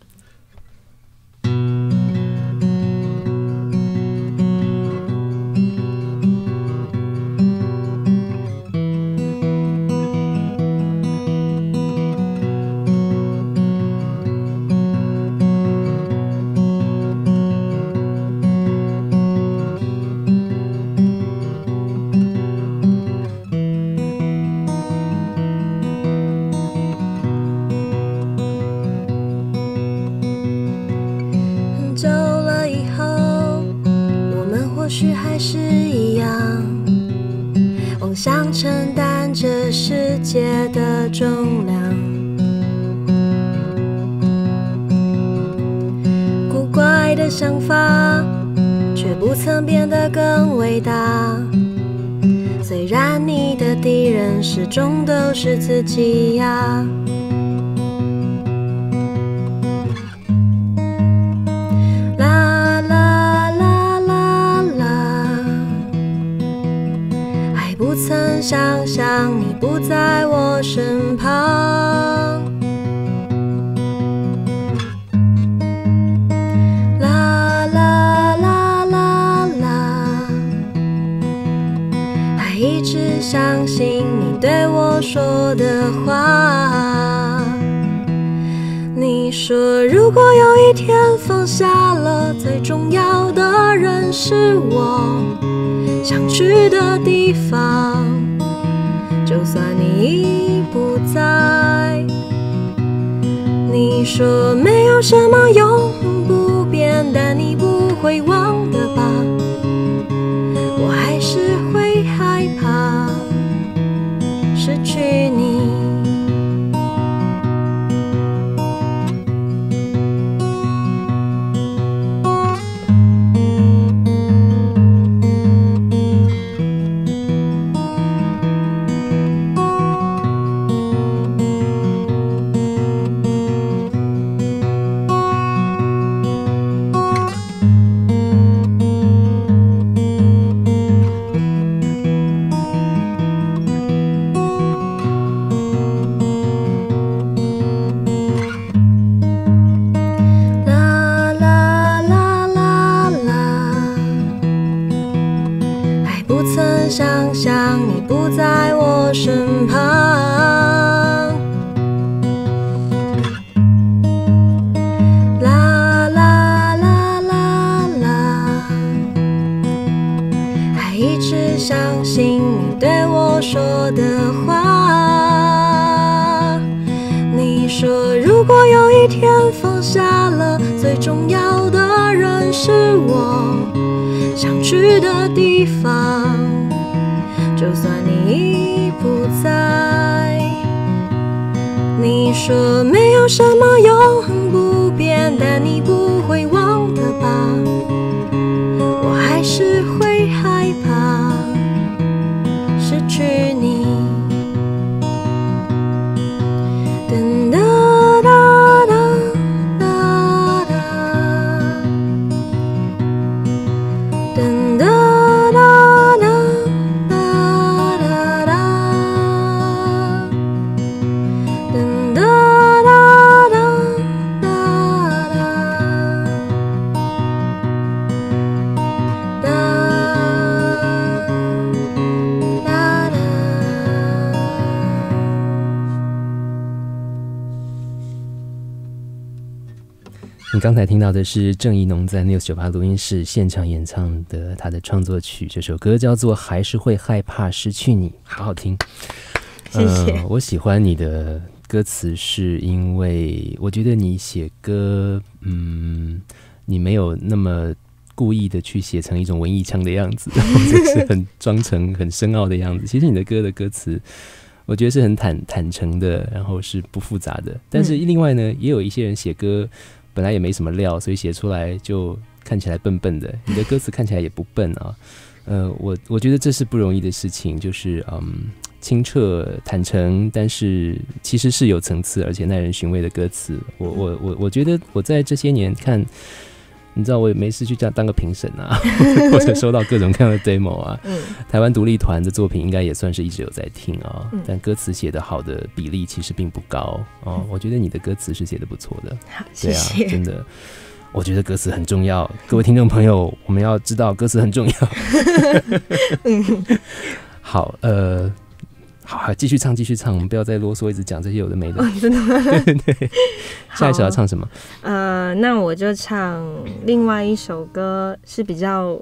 想承担这世界的重量，古怪的想法却不曾变得更伟大。虽然你的敌人始终都是自己呀。想象你不在我身旁，啦啦啦啦啦，还一直相信你对我说的话。你说如果有一天放下了，最重要的人是我想去的地方。就算你已不在，你说没有什么永不变，但你不会忘的吧？我还是会害怕失去你。 想象你不在我身旁。啦啦啦啦啦，还一直相信你对我说的话。你说如果有一天放下了，最重要的人是我想去的地方，就算你已不在。你说没有什么永恒不变，但你不会忘的吧，我还是会害怕失去你。噔哒哒哒哒哒，噔哒哒哒哒哒哒，噔哒哒哒哒哒哒哒哒。 你刚才听到的是郑宜农在 News 98录音室现场演唱的他的创作曲，这首歌叫做《还是会害怕失去你》，好好听。 谢谢。 我喜欢你的歌词，是因为我觉得你写歌，你没有那么故意的去写成一种文艺腔的样子，或者是很装成很深奥的样子。其实你的歌的歌词，我觉得是很坦诚的，然后是不复杂的。但是另外呢，也有一些人写歌本来也没什么料，所以写出来就看起来笨笨的。你的歌词看起来也不笨啊。我觉得这是不容易的事情，就是清澈坦诚，但是其实是有层次而且耐人寻味的歌词。我觉得我在这些年看，你知道我也没事去当个评审啊，或者收到各种各样的 demo 啊。台湾独立团的作品应该也算是一直有在听啊，但歌词写得好的比例其实并不高哦。我觉得你的歌词是写得不错的， 好，谢谢。 对啊，真的。我觉得歌词很重要，各位听众朋友，我们要知道歌词很重要。好，好，继续唱，我们不要再啰嗦，一直讲这些有的没的。 真的吗？ 对。下一首要唱什么？ 那我就唱另外一首歌，是比较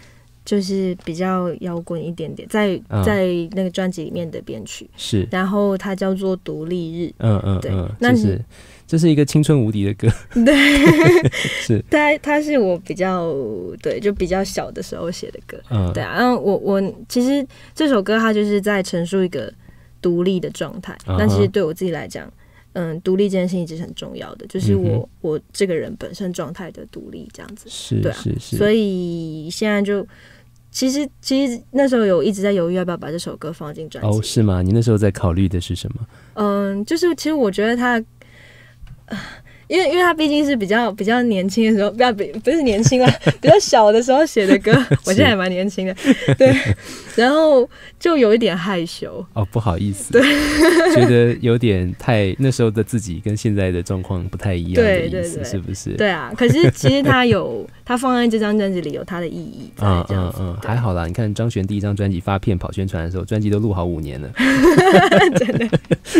摇滚一点点，在那个专辑里面的编曲是， 然后它叫做《独立日》。对，那这是一个青春无敌的歌。 对， 是它是我比较小的时候写的歌。对啊，然后我其实这首歌它就是在陈述一个独立的状态。但其实对我自己来讲，独立这件事情一直很重要的，就是我这个人本身状态的独立这样子。 是， 对啊， 是。 所以现在就其实那时候有一直在犹豫要不要把这首歌放进专辑。 是吗？你那时候在考虑的是什么？ 就是其实我觉得它。因为他毕竟是比较年轻的时候，不是年轻啦，比较小的时候写的歌。我现在还蛮年轻的，对，然后就有一点害羞。不好意思，对， 觉得有点太那时候的自己跟现在的状况不太一样的意思，对，是不是？ 对啊，可是其实他放在这张专辑里有他的意义在，这样子。 还好啦。你看张悬第一张专辑发片跑宣传的时候，专辑都录好5年了， 真的。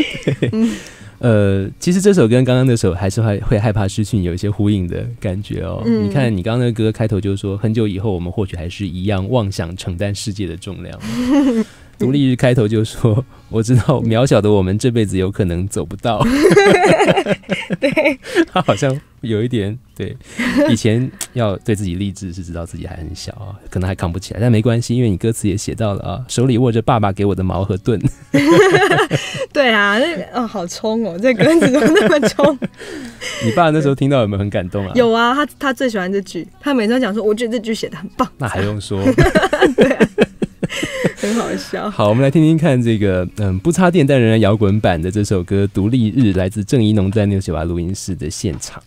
其实这首跟刚刚那首还是会害怕失去你有一些呼应的感觉哦。你看你刚刚那个歌开头就是说，很久以后我们或许还是一样妄想承担世界的重量。独立日开头就说，我知道渺小的我们这辈子有可能走不到。 对， 他好像有一点对，以前要对自己励志是知道自己还很小啊，可能还扛不起来，但没关系，因为你歌词也写到了啊，手里握着爸爸给我的矛和盾。 对啊，那个好冲哦，这歌词怎么那么冲？ 你爸那时候听到有没有很感动啊？ 有啊，他最喜欢这句，他每次都讲说，我觉得这句写得很棒。 那还用说？ 对啊。很好笑。 好，我们来听听看这个不插电但仍然摇滚版的这首歌《独立日》，来自郑宜农在News 98录音室的现场。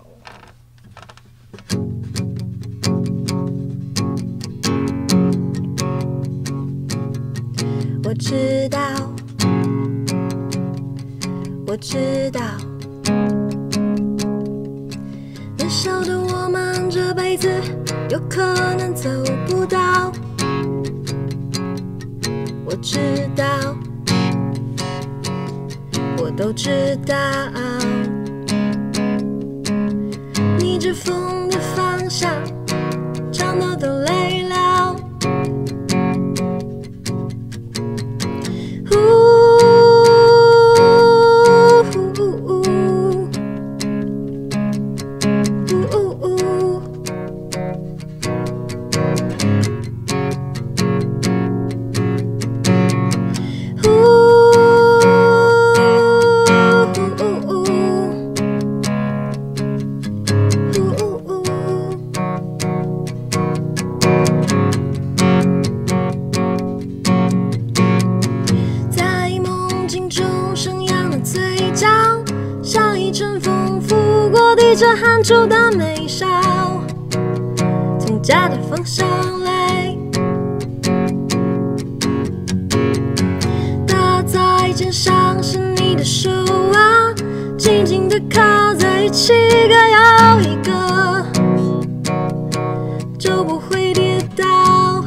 我知道，年少的我们这辈子有可能走不到。 知道，我都知道，逆着风的方向，长得都累了。 这含住的眉梢，从家的方向来，搭在肩上是你的手啊，紧紧地靠在一起，一个又一个，就不会跌倒。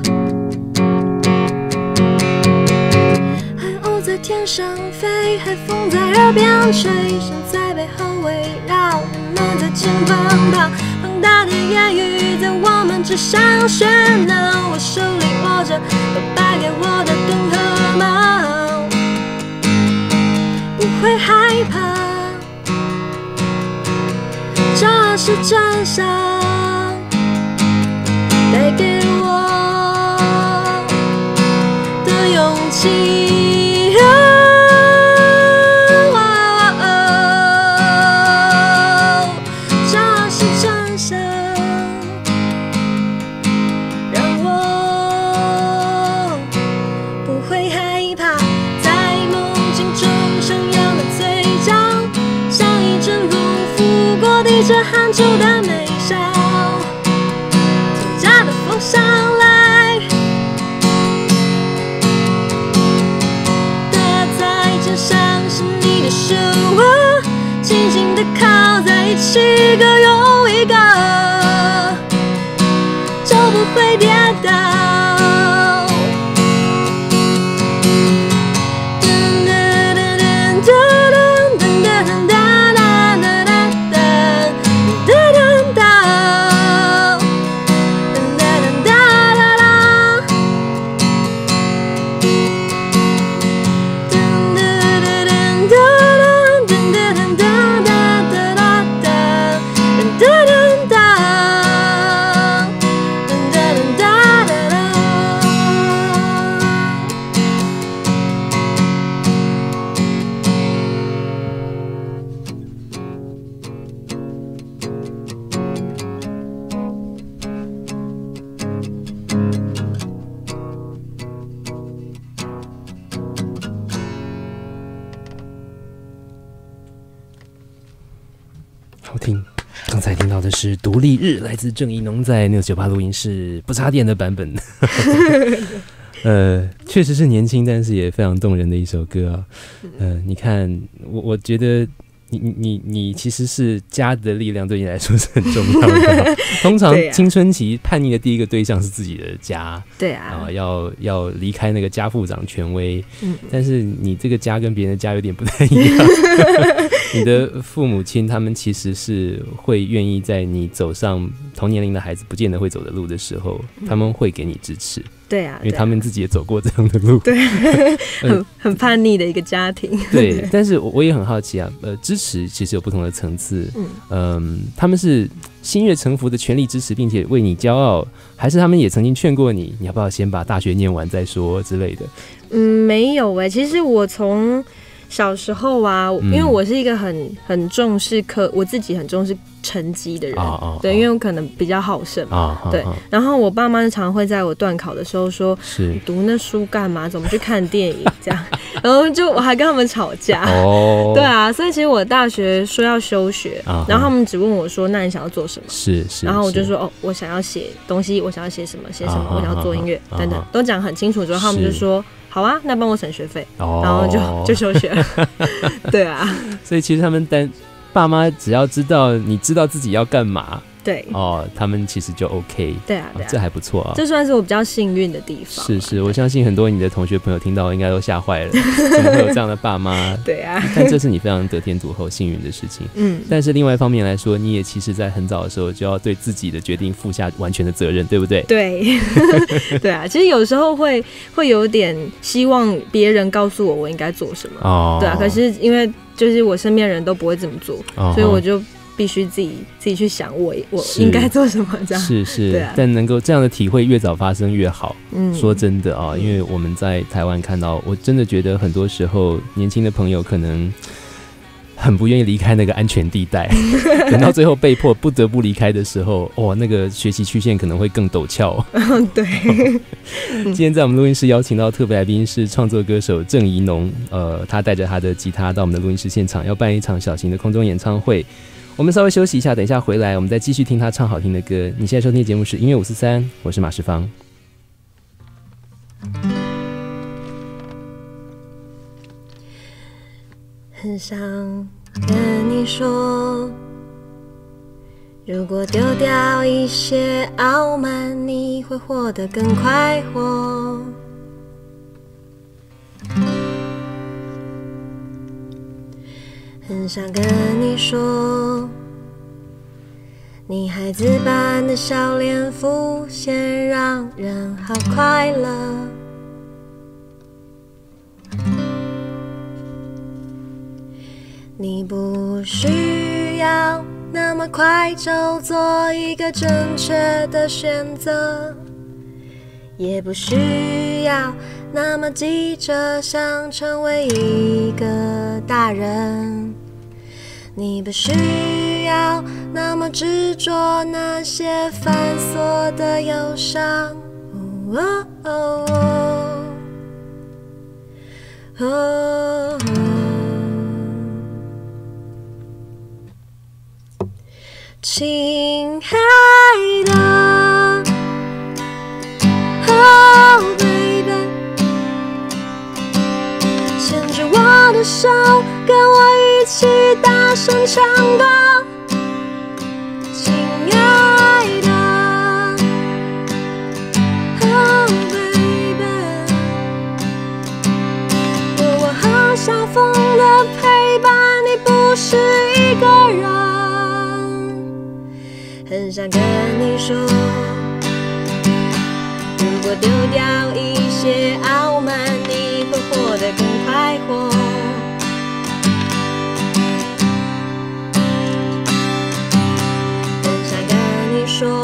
海鸥在天上飞，海风在耳边吹，山在背后围绕。在前方跑，庞大的言语在我们之上喧闹。我手里握着爸爸给我的盾和矛，不会害怕，这是真相，带给我的勇气。这含住的眉梢，从家的方向来，搭在肩上是你的手啊，紧紧地靠在一起，一个又一个，就不会跌倒。 好听，刚才听到的是《独立日》，来自郑宜农在698录音室不插电的版本。确实是年轻，但是也非常动人的一首歌啊。你看，我觉得你其实是家的力量对你来说是很重要的。通常青春期叛逆的第一个对象是自己的家， 对啊， 要离开那个家父长权威。但是你这个家跟别人的家有点不太一样。你的父母亲他们其实是会愿意在你走上同年龄的孩子不见得会走的路的时候，他们会给你支持。 对啊， 因为他们自己也走过这样的路。 对，很叛逆的一个家庭。 对，但是我也很好奇啊，支持其实有不同的层次。他们是心悦诚服的全力支持，并且为你骄傲，还是他们也曾经劝过你，你要不要先把大学念完再说之类的？ 没有其实我从小时候啊，因为我是一个很重视我自己很重视成绩的人，对，因为我可能比较好胜嘛，对。然后我爸妈常常会在我段考的时候说：“你读那书干嘛？怎么去看电影？”这样，然后我还跟他们吵架。对啊，所以其实我大学说要休学，然后他们只问我说：“那你想要做什么？”是，然后我就说：“我想要写东西，我想要写什么，我想要做音乐等等，都讲很清楚。”之后他们就说：“好啊，那帮我省学费。”然后就休学了。对啊， 所以其实他们爸妈只要知道你知道自己要干嘛， 对他们其实就 OK。 对啊， 这还不错啊， 这算是我比较幸运的地方。 是，我相信很多你的同学朋友听到应该都吓坏了，怎么会有这样的爸妈？ 对啊， 但这是你非常得天独厚、幸运的事情。但是另外一方面来说，你也其实在很早的时候就要对自己的决定负下完全的责任，对不对？ 对，对啊，其实有时候会有点希望别人告诉我应该做什么。对啊，可是因为就是我身边人都不会这么做，所以我就必须自己去想我应该做什么，这样是， 对啊。 但能够这样的体会越早发生越好。说真的啊，因为我们在台湾看到，我真的觉得很多时候年轻的朋友可能很不愿意离开那个安全地带，等到最后被迫不得不离开的时候，那个学习曲线可能会更陡峭。 对。 今天在我们录音室邀请到特别来宾是创作歌手郑宜农，他带着他的吉他到我们的录音室现场，要办一场小型的空中演唱会。我们稍微休息一下，等一下回来我们再继续听他唱好听的歌。你现在收听的节目是音乐543，我是马世芳。 很想跟你说，如果丢掉一些傲慢，你会活得更快活。很想跟你说，你孩子般的笑脸浮现，让人好快乐。你不需要那么快就做一个正确的选择，也不需要那么急着想成为一个大人。你不需要那么执着那些繁琐的忧伤。亲爱的 Oh baby， 牵着我的手，跟我一起大声唱歌。亲爱的 Oh baby， 我好像风的陪伴，你不是一个人。很想跟你说，如果丢掉一些傲慢，你会活得更快活。很想跟你说，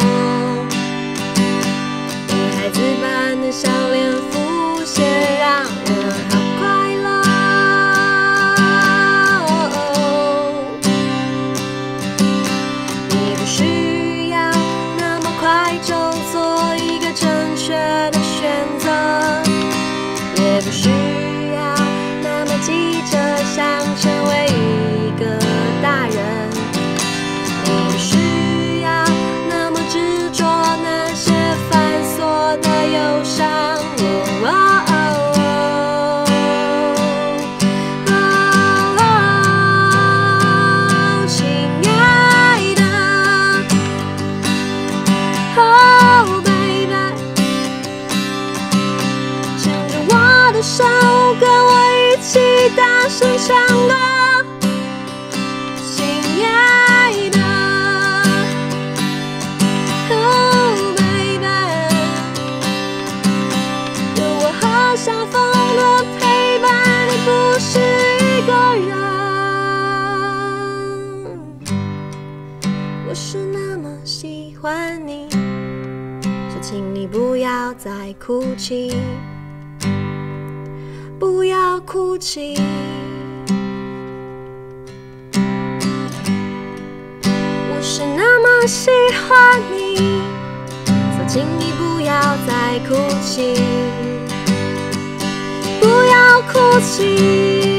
你孩子般的笑脸浮现，让人好快乐。你不需要那么快就做一个正确的选择，也不需要那么急着想成为一个大人。你不需要那么执着那些繁琐的忧伤。亲爱的 Oh baby， 牵着我的手，跟我一起大声唱歌。亲爱的 Oh baby， 有我好像风的陪伴，你不是一个人。我是那么喜欢你，说请你不要再哭泣，不要哭泣。我是那么喜欢你，说请你不要再哭泣，不要哭泣。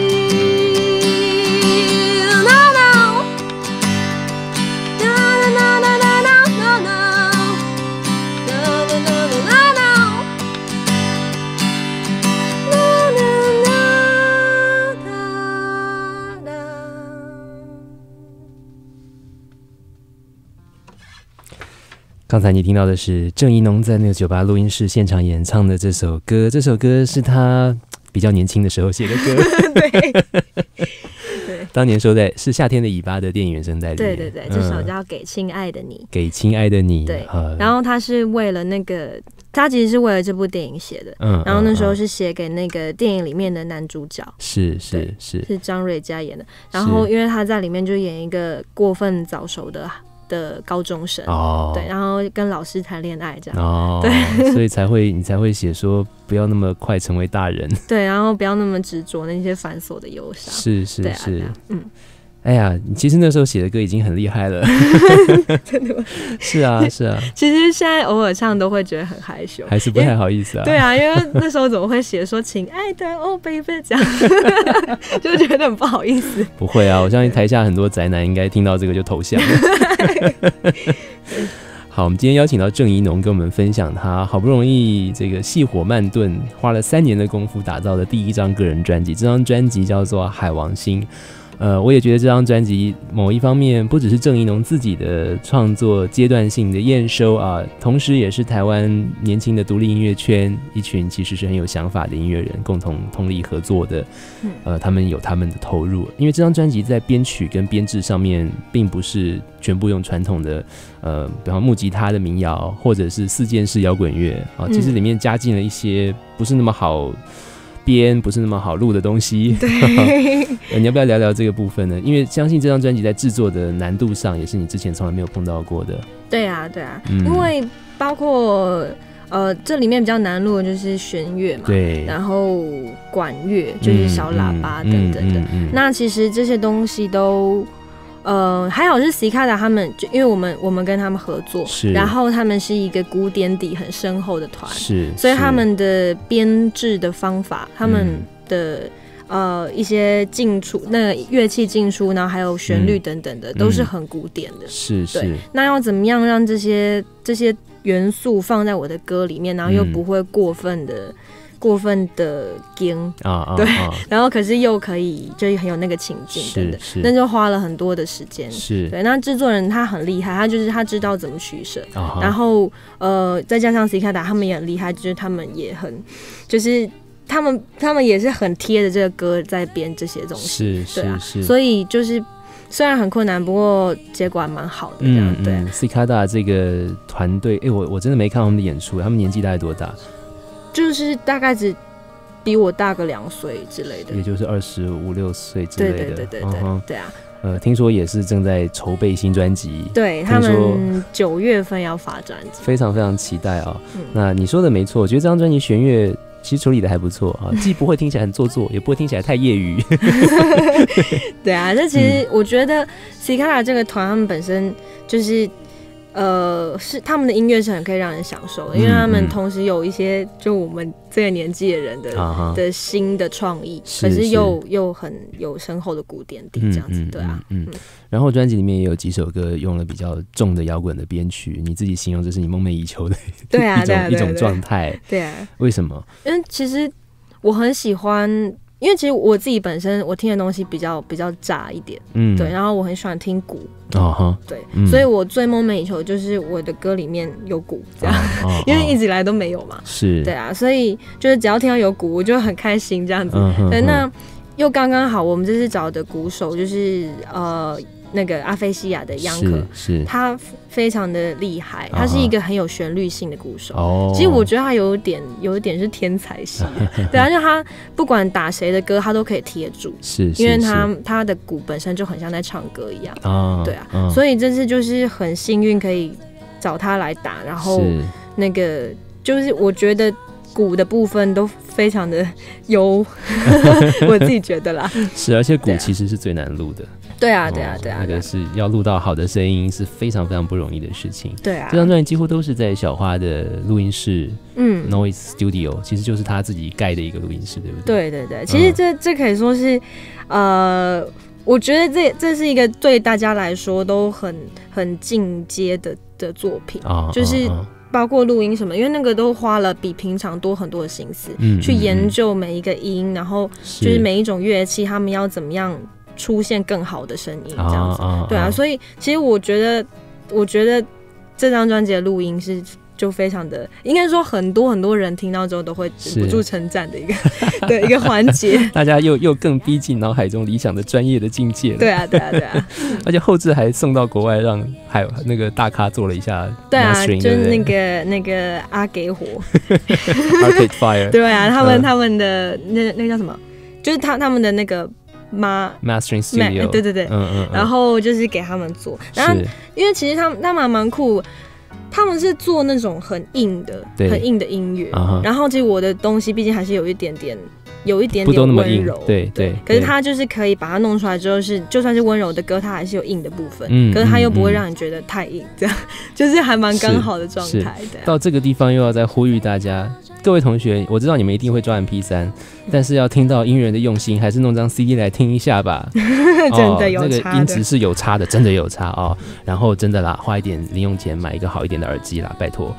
刚才你听到的是郑宜农在那个酒吧录音室现场演唱的这首歌，这首歌是他比较年轻的时候写的歌。 对， 当年收在是夏天的尾巴的电影原声带里面。 对，这首叫给亲爱的你。 给亲爱的你。 对，然后他是为了那个，他其实是为了这部电影写的。然后那时候是写给那个电影里面的男主角。是张瑞佳演的。然后因为他在里面就演一个过分早熟的高中生。对，然后跟老师谈恋爱这样。对， 所以你才会写说不要那么快成为大人。 对，然后不要那么执着那些繁琐的忧伤。 是。哎呀，你其实那时候写的歌已经很厉害了。 真的吗？ 是啊。 其实现在偶尔唱都会觉得很害羞， 还是不太好意思啊。 对啊，因为那时候怎么会写说亲爱的哦 baby 这样，就觉得很不好意思。 不会啊，我相信台下很多宅男应该听到这个就投降了。好，我们今天邀请到郑宜农跟我们分享他好不容易这个细火慢炖，花了3年的功夫打造的第1张个人专辑。这张专辑叫做《海王星》。我也觉得这张专辑某一方面不只是郑宜农自己的创作阶段性的验收啊，同时也是台湾年轻的独立音乐圈一群其实是很有想法的音乐人共同通力合作的。他们有他们的投入，因为这张专辑在编曲跟编制上面并不是全部用传统的比方木吉他的民谣或者是4键式摇滚乐啊，其实里面加进了一些不是那么好编不是那么好录的东西。 对。 你要不要聊聊这个部分呢？因为相信这张专辑在制作的难度上也是你之前从来没有碰到过的。 对啊，因为包括这里面比较难录的就是弦乐嘛， 对， 然后管乐就是小喇叭等等的。那其实这些东西都还好是Cicada他们，就因为我们跟他们合作，然后他们是一个古典底很深厚的团，所以他们的编制的方法，他们的一些进出那个乐器进出，然后还有旋律等等的，都是很古典的。对。那要怎么样让这些元素放在我的歌里面，然后又不会过分的惊对，然后可是又可以就很有那个情境等等，那就花了很多的时间。对，那制作人他很厉害，他知道怎么取舍，然后再加上 Cicada 他们也很厉害，就是他们也很就是他们也是很贴着这个歌在编这些东西。对啊，所以就是虽然很困难，不过结果还蛮好的这样。对 ，Cicada 这个团队，我真的没看他们的演出，他们年纪大概多大？ 就是大概只比我大个2岁之类的， 也就是25、6岁之类的。 对啊。 听说也是正在筹备新专辑， 对，他们9月份要发专辑， 非常非常期待啊。那你说的没错，我觉得这张专辑弦乐其实处理的还不错啊，既不会听起来很做作，也不会听起来太业余。 对啊，这其实我觉得 Cicada 这个团他们本身就是是他们的音乐是很可以让人享受的，因为他们同时有一些就我们这个年纪的人的新的创意，可是又很有深厚的古典底这样子。对啊。 然后专辑里面也有几首歌用了比较重的摇滚的编曲，你自己形容这是你梦寐以求的一种状态。 对啊。 为什么？ 因为其实我很喜欢，因为其实我自己本身我听的东西比较炸一点，对，然后我很喜欢听鼓，对，所以我最梦寐以求就是我的歌里面有鼓这样，因为一直以来都没有嘛，对啊，所以就是只要听到有鼓，我就很开心这样子。对，那又刚刚好，我们这次找的鼓手就是那个阿菲西亚的央可，他非常的厉害，他是一个很有旋律性的鼓手。其实我觉得他有一点是天才系的，对啊，就他不管打谁的歌，他都可以贴住，因为他的鼓本身就很像在唱歌一样。对啊，所以这次就是很幸运可以找他来打，然后那个就是我觉得鼓的部分都非常的优，我自己觉得啦。 是，而且鼓其实是最难录的。 对啊， 那个是要录到好的声音是非常非常不容易的事情。 对啊， 这张专辑几乎都是在小花的录音室，Noise Studio， 其实就是他自己盖的一个录音室，对不对？ 对，其实这可以说是，我觉得这是一个对大家来说都很进阶的作品，就是包括录音什么，因为那个都花了比平常多很多的心思，去研究每一个音，然后就是每一种乐器他们要怎么样出现更好的声音这样子。对啊，所以其实我觉得这张专辑的录音是就非常的，应该说很多人听到之后都会止不住称赞的一个的一个环节。 大家又更逼近脑海中理想的专业的境界了。 对啊。 而且后制还送到国外，让还有那个大咖做了一下 mastering， 对啊，就是那个阿给火 Arcade Fire， 对啊，他们的那个叫什么？就是他们的那个 mastering studio， 对，然后就是给他们做，然后因为其实他们还蛮酷。他们是做那种很硬的音乐，然后其实我的东西毕竟还是有一点点温柔，对。可是他就是可以把它弄出来之后就算是温柔的歌，它还是有硬的部分，可是他又不会让你觉得太硬，这样就是还蛮刚好的状态的。 到这个地方又要再呼吁大家，各位同学，我知道你们一定会抓 MP3，但是要听到音乐人的用心，还是弄张 CD 来听一下吧。 真的有差的， 那个音质是有差的，真的有差哦。然后真的啦，花一点零用钱买一个好一点的耳机啦，拜托。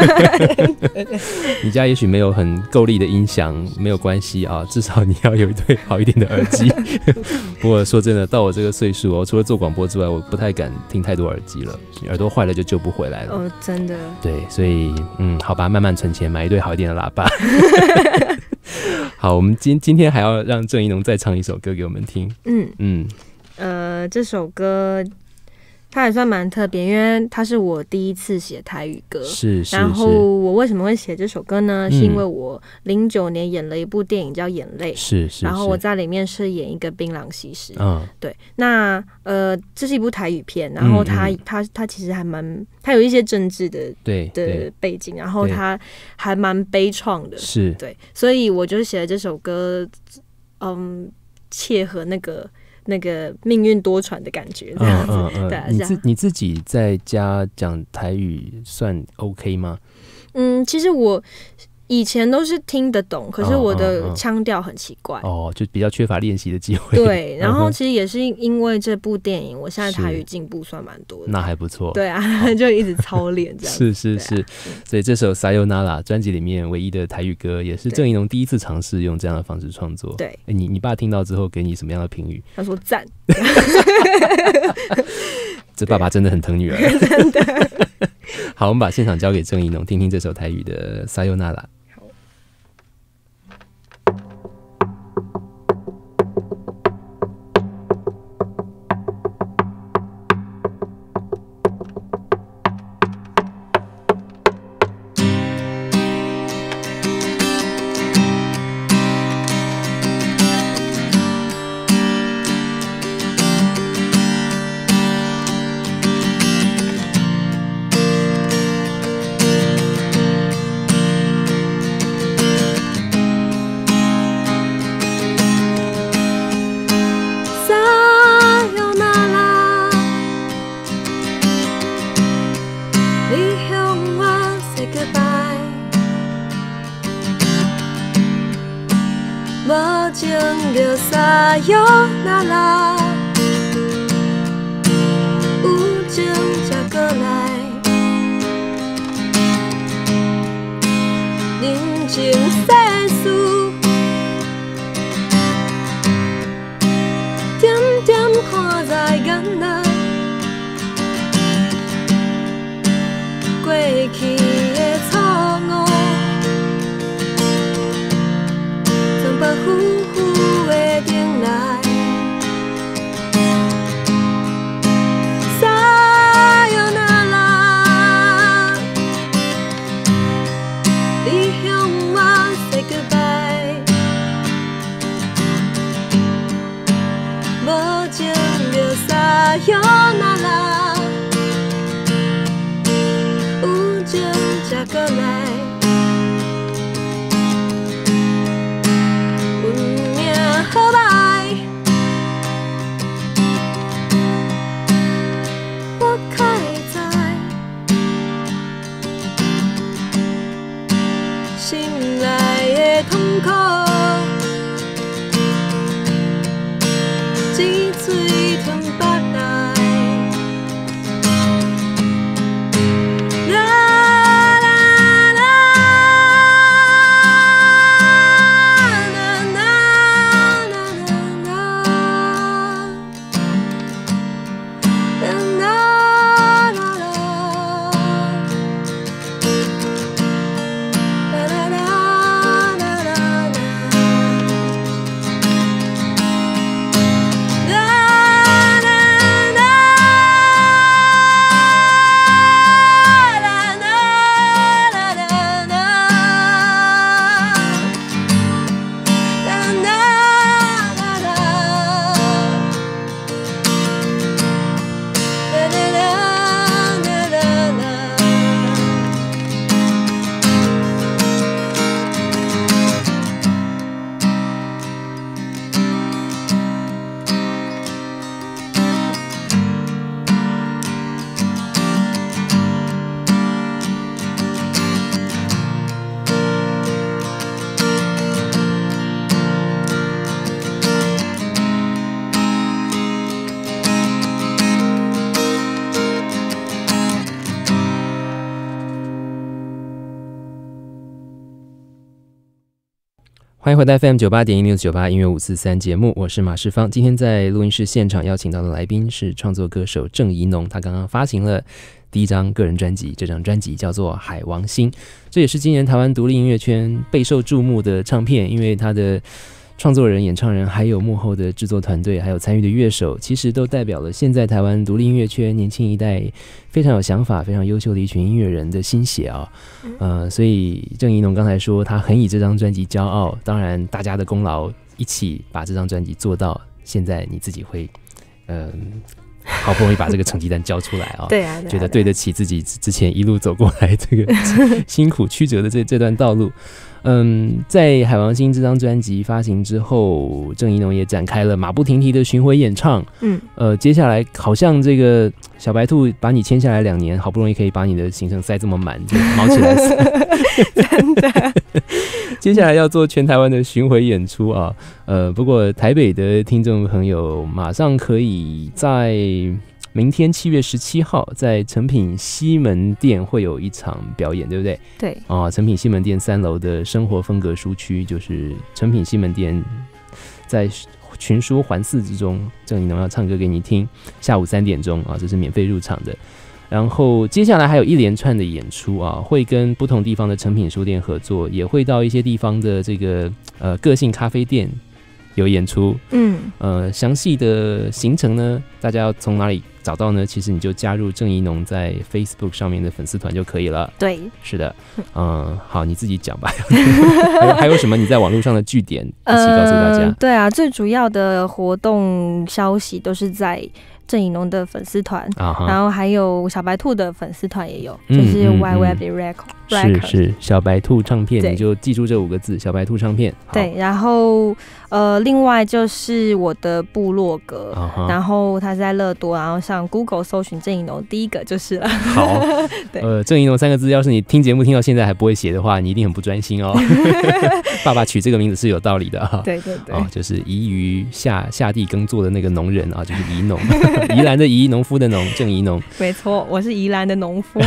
你家也许没有很够力的音响，没有关系啊，至少你要有一对好一点的耳机。不过说真的，到我这个岁数除了做广播之外，我不太敢听太多耳机了，耳朵坏了就救不回来了。 哦，真的。 对，所以好吧，慢慢存钱买一对好一点的喇叭。好，我们今天还要让郑宜农再唱一首歌给我们听。 这首歌它也算蛮特别，因为它是我第一次写台语歌。 是。 然后我为什么会写这首歌呢？是因为我09年演了一部电影叫《眼泪》，是。然后我在里面是演一个槟榔西施。对。那这是一部台语片，然后它其实还蛮，它有一些政治的背景，然后它还蛮悲怆的。是。对。所以我就写了这首歌，切合那个命运多舛的感觉，这样子。对， 你自己在家讲台语算 OK 吗？ 其实我以前都是听得懂，可是我的腔调很奇怪， 就比较缺乏练习的机会。 对，然后其实也是因为这部电影，我现在台语进步算蛮多的。 那还不错。 对啊，就一直操练这样。 是。所以这首《Sayonara》专辑里面唯一的台语歌，也是郑宜农第一次尝试用这样的方式创作。 对， 你爸听到之后给你什么样的评语？ 他说赞。 这爸爸真的很疼女儿。 真的。 好，我们把现场交给郑宜农，听听这首台语的《Sayonara》。 Sayonara 欢迎回到 FM98.1 News98 音乐543节目，我是马世芳。今天在录音室现场邀请到的来宾是创作歌手郑宜农，他刚刚发行了第一张个人专辑，这张专辑叫做《海王星》，这也是今年台湾独立音乐圈备受注目的唱片，因为他的创作人、演唱人，还有幕后的制作团队，还有参与的乐手，其实都代表了现在台湾独立音乐圈年轻一代非常有想法、非常优秀的一群音乐人的心血啊。所以郑宜农刚才说他很以这张专辑骄傲，当然大家的功劳一起把这张专辑做到现在，你自己会好不容易把这个成绩单交出来啊， 对啊， 觉得对得起自己之前一路走过来这个辛苦曲折的这段道路。在《海王星》这张专辑发行之后，郑宜农也展开了马不停蹄的巡回演唱。接下来好像这个小白兔把你签下来2年，好不容易可以把你的行程塞这么满，就毛起来死。 真的。 接下来要做全台湾的巡回演出啊。不过台北的听众朋友马上可以在明天7月17号在诚品西门店会有一场表演，对不对？ 对啊，诚品西门店3楼的生活风格书区，就是诚品西门店在群书环伺之中，郑宜农要唱歌给你听，下午3点钟啊，这是免费入场的。然后接下来还有一连串的演出啊，会跟不同地方的诚品书店合作，也会到一些地方的这个个性咖啡店有演出。详细的行程呢，大家要从哪里找到呢？其实你就加入郑宜农在 Facebook 上面的粉丝团就可以了。 对， 是的。好，你自己讲吧。还有什么你在网络上的据点一起告诉大家？ 对啊，最主要的活动消息都是在郑宜农的粉丝团，然后还有小白兔的粉丝团也有，就是 YWeb Record， 是小白兔唱片，你就记住这5个字，小白兔唱片。 对，然后另外就是我的部落格，然后它是在乐多，然后上 Google 搜寻郑宜农，第一个就是了。好， 郑宜农3个字，要是你听节目听到现在还不会写的话，你一定很不专心哦。爸爸取这个名字是有道理的啊。 对对对， 就是宜于下地耕作的那个农人啊，就是宜农。宜兰的宜，农夫的农，郑宜农。 没错，我是宜兰的农夫。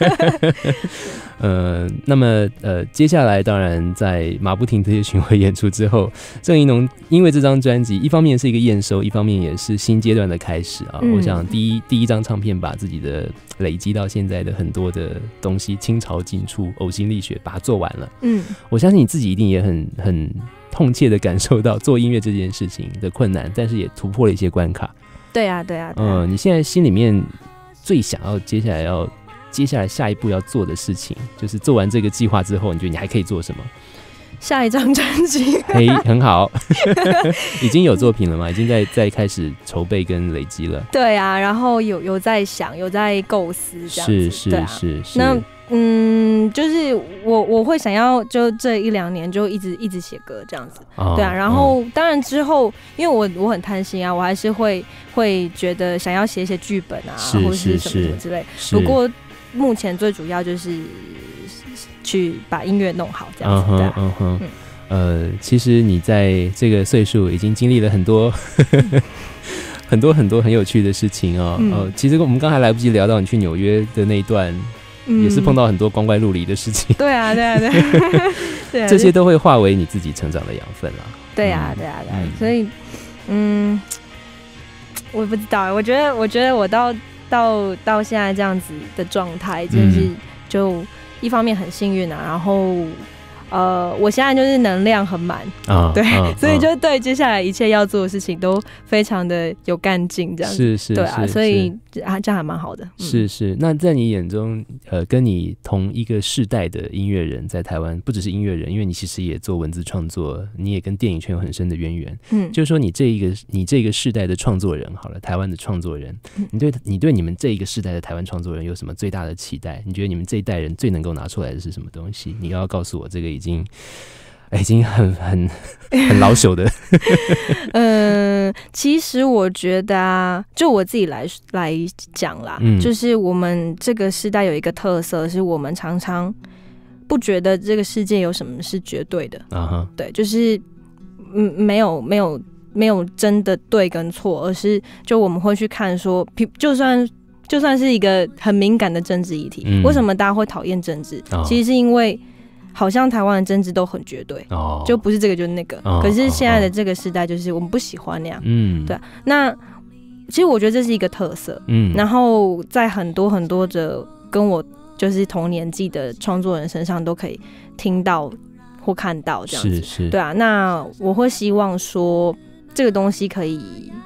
那么接下来当然在马不停蹄的巡回演出之后，郑宜农因为这张专辑，一方面是一个验收，一方面也是新阶段的开始啊。我想第一张唱片把自己的累积到现在的很多的东西倾巢尽出，呕心沥血把它做完了。我相信你自己一定也很痛切的感受到做音乐这件事情的困难，但是也突破了一些关卡。 对啊。 你现在心里面最想要接下来下一步要做的事情，就是做完这个计划之后，你觉得你还可以做什么？ 下一张专辑。 很好。已经有作品了吗？已经在开始筹备跟累积了。 对啊，然后有在想，有在构思这样子。 是。 那就是我会想要就这1-2年就一直写歌这样子。对啊，然后当然之后，因为我很贪心啊，我还是会觉得想要写剧本啊，或者是什么之类。不过目前最主要就是去把音乐弄好这样子。 其实你在这个岁数已经经历了很多很多很有趣的事情哦。其实我们刚才来不及聊到你去纽约的那一段，也是碰到很多光怪陆离的事情。 对啊。 这些都会化为你自己成长的养分啦。 对啊。所以我不知道，我觉得我到现在这样子的状态，真是就一方面很幸运啊，然后我现在就是能量很满对，所以就对接下来一切要做的事情都非常的有干劲，这样子是对啊，所以这样还蛮好的。 是。那在你眼中，跟你同一个世代的音乐人，在台湾不只是音乐人，因为你其实也做文字创作，你也跟电影圈有很深的渊源。就是说你这个世代的创作人，好了，台湾的创作人，你对你们这一个世代的台湾创作人有什么最大的期待？你觉得你们这一代人最能够拿出来的是什么东西？你要告诉我，这个已经很老朽的。 其实我觉得啊，就我自己来讲啦，就是我们这个世代有一个特色，是我们常常不觉得这个世界有什么是绝对的。对，就是没有真的对跟错，而是就我们会去看说，就算是一个很敏感的政治议题，为什么大家会讨厌政治？其实是因为好像台湾的政治都很绝对，就不是这个就是那个。可是现在的这个时代，就是我们不喜欢那样。对。那其实我觉得这是一个特色。然后在很多很多的跟我就是同年纪的创作人身上都可以听到或看到这样子。是。对啊，那我会希望说这个东西可以，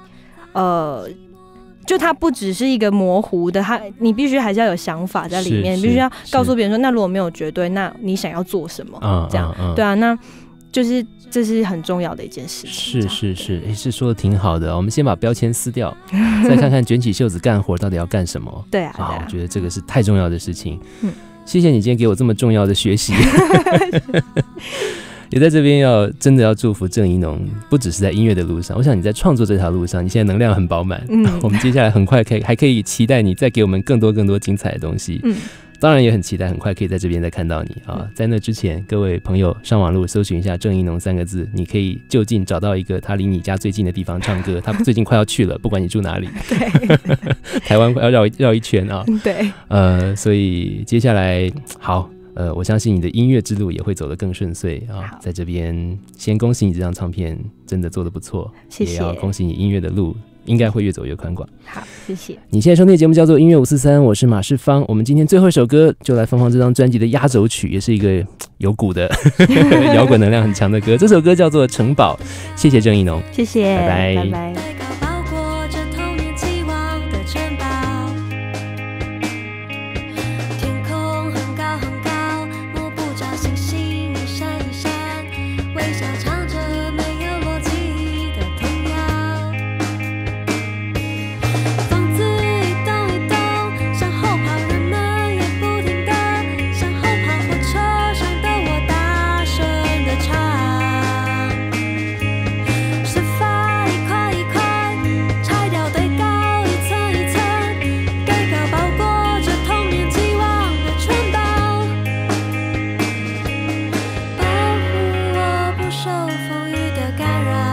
就它不只是一个模糊的，你必须还是要有想法在里面，你必须要告诉别人说，那如果没有绝对，那你想要做什么？这样，对啊，那就是这是很重要的一件事情。 是说的挺好的。我们先把标签撕掉，再看看卷起袖子干活到底要干什么。 对啊， 我觉得这个是太重要的事情。谢谢你今天给我这么重要的学习。也在这边真的要祝福郑宜农，不只是在音乐的路上，我想你在创作这条路上，你现在能量很饱满。我们接下来很快还可以期待你再给我们更多精彩的东西。当然也很期待很快可以在这边再看到你啊！在那之前，各位朋友上网路搜寻一下郑宜农3个字，你可以就近找到一个他离你家最近的地方唱歌。他最近快要去了，不管你住哪里， 对， 台湾要绕一圈啊。 对， 所以接下来好。我相信你的音乐之路也会走得更顺遂啊！在这边先恭喜你这张唱片真的做得不错， 谢谢。 也要恭喜你音乐的路应该会越走越宽广。 好，谢谢。 你现在收听的节目叫做音乐543，我是马世芳。我们今天最后一首歌就来放放这张专辑的压轴曲，也是一个有鼓的摇滚能量很强的歌。这首歌叫做《城堡》。谢谢郑宜农， 谢谢， 拜拜， 拜拜。受风雨的干扰。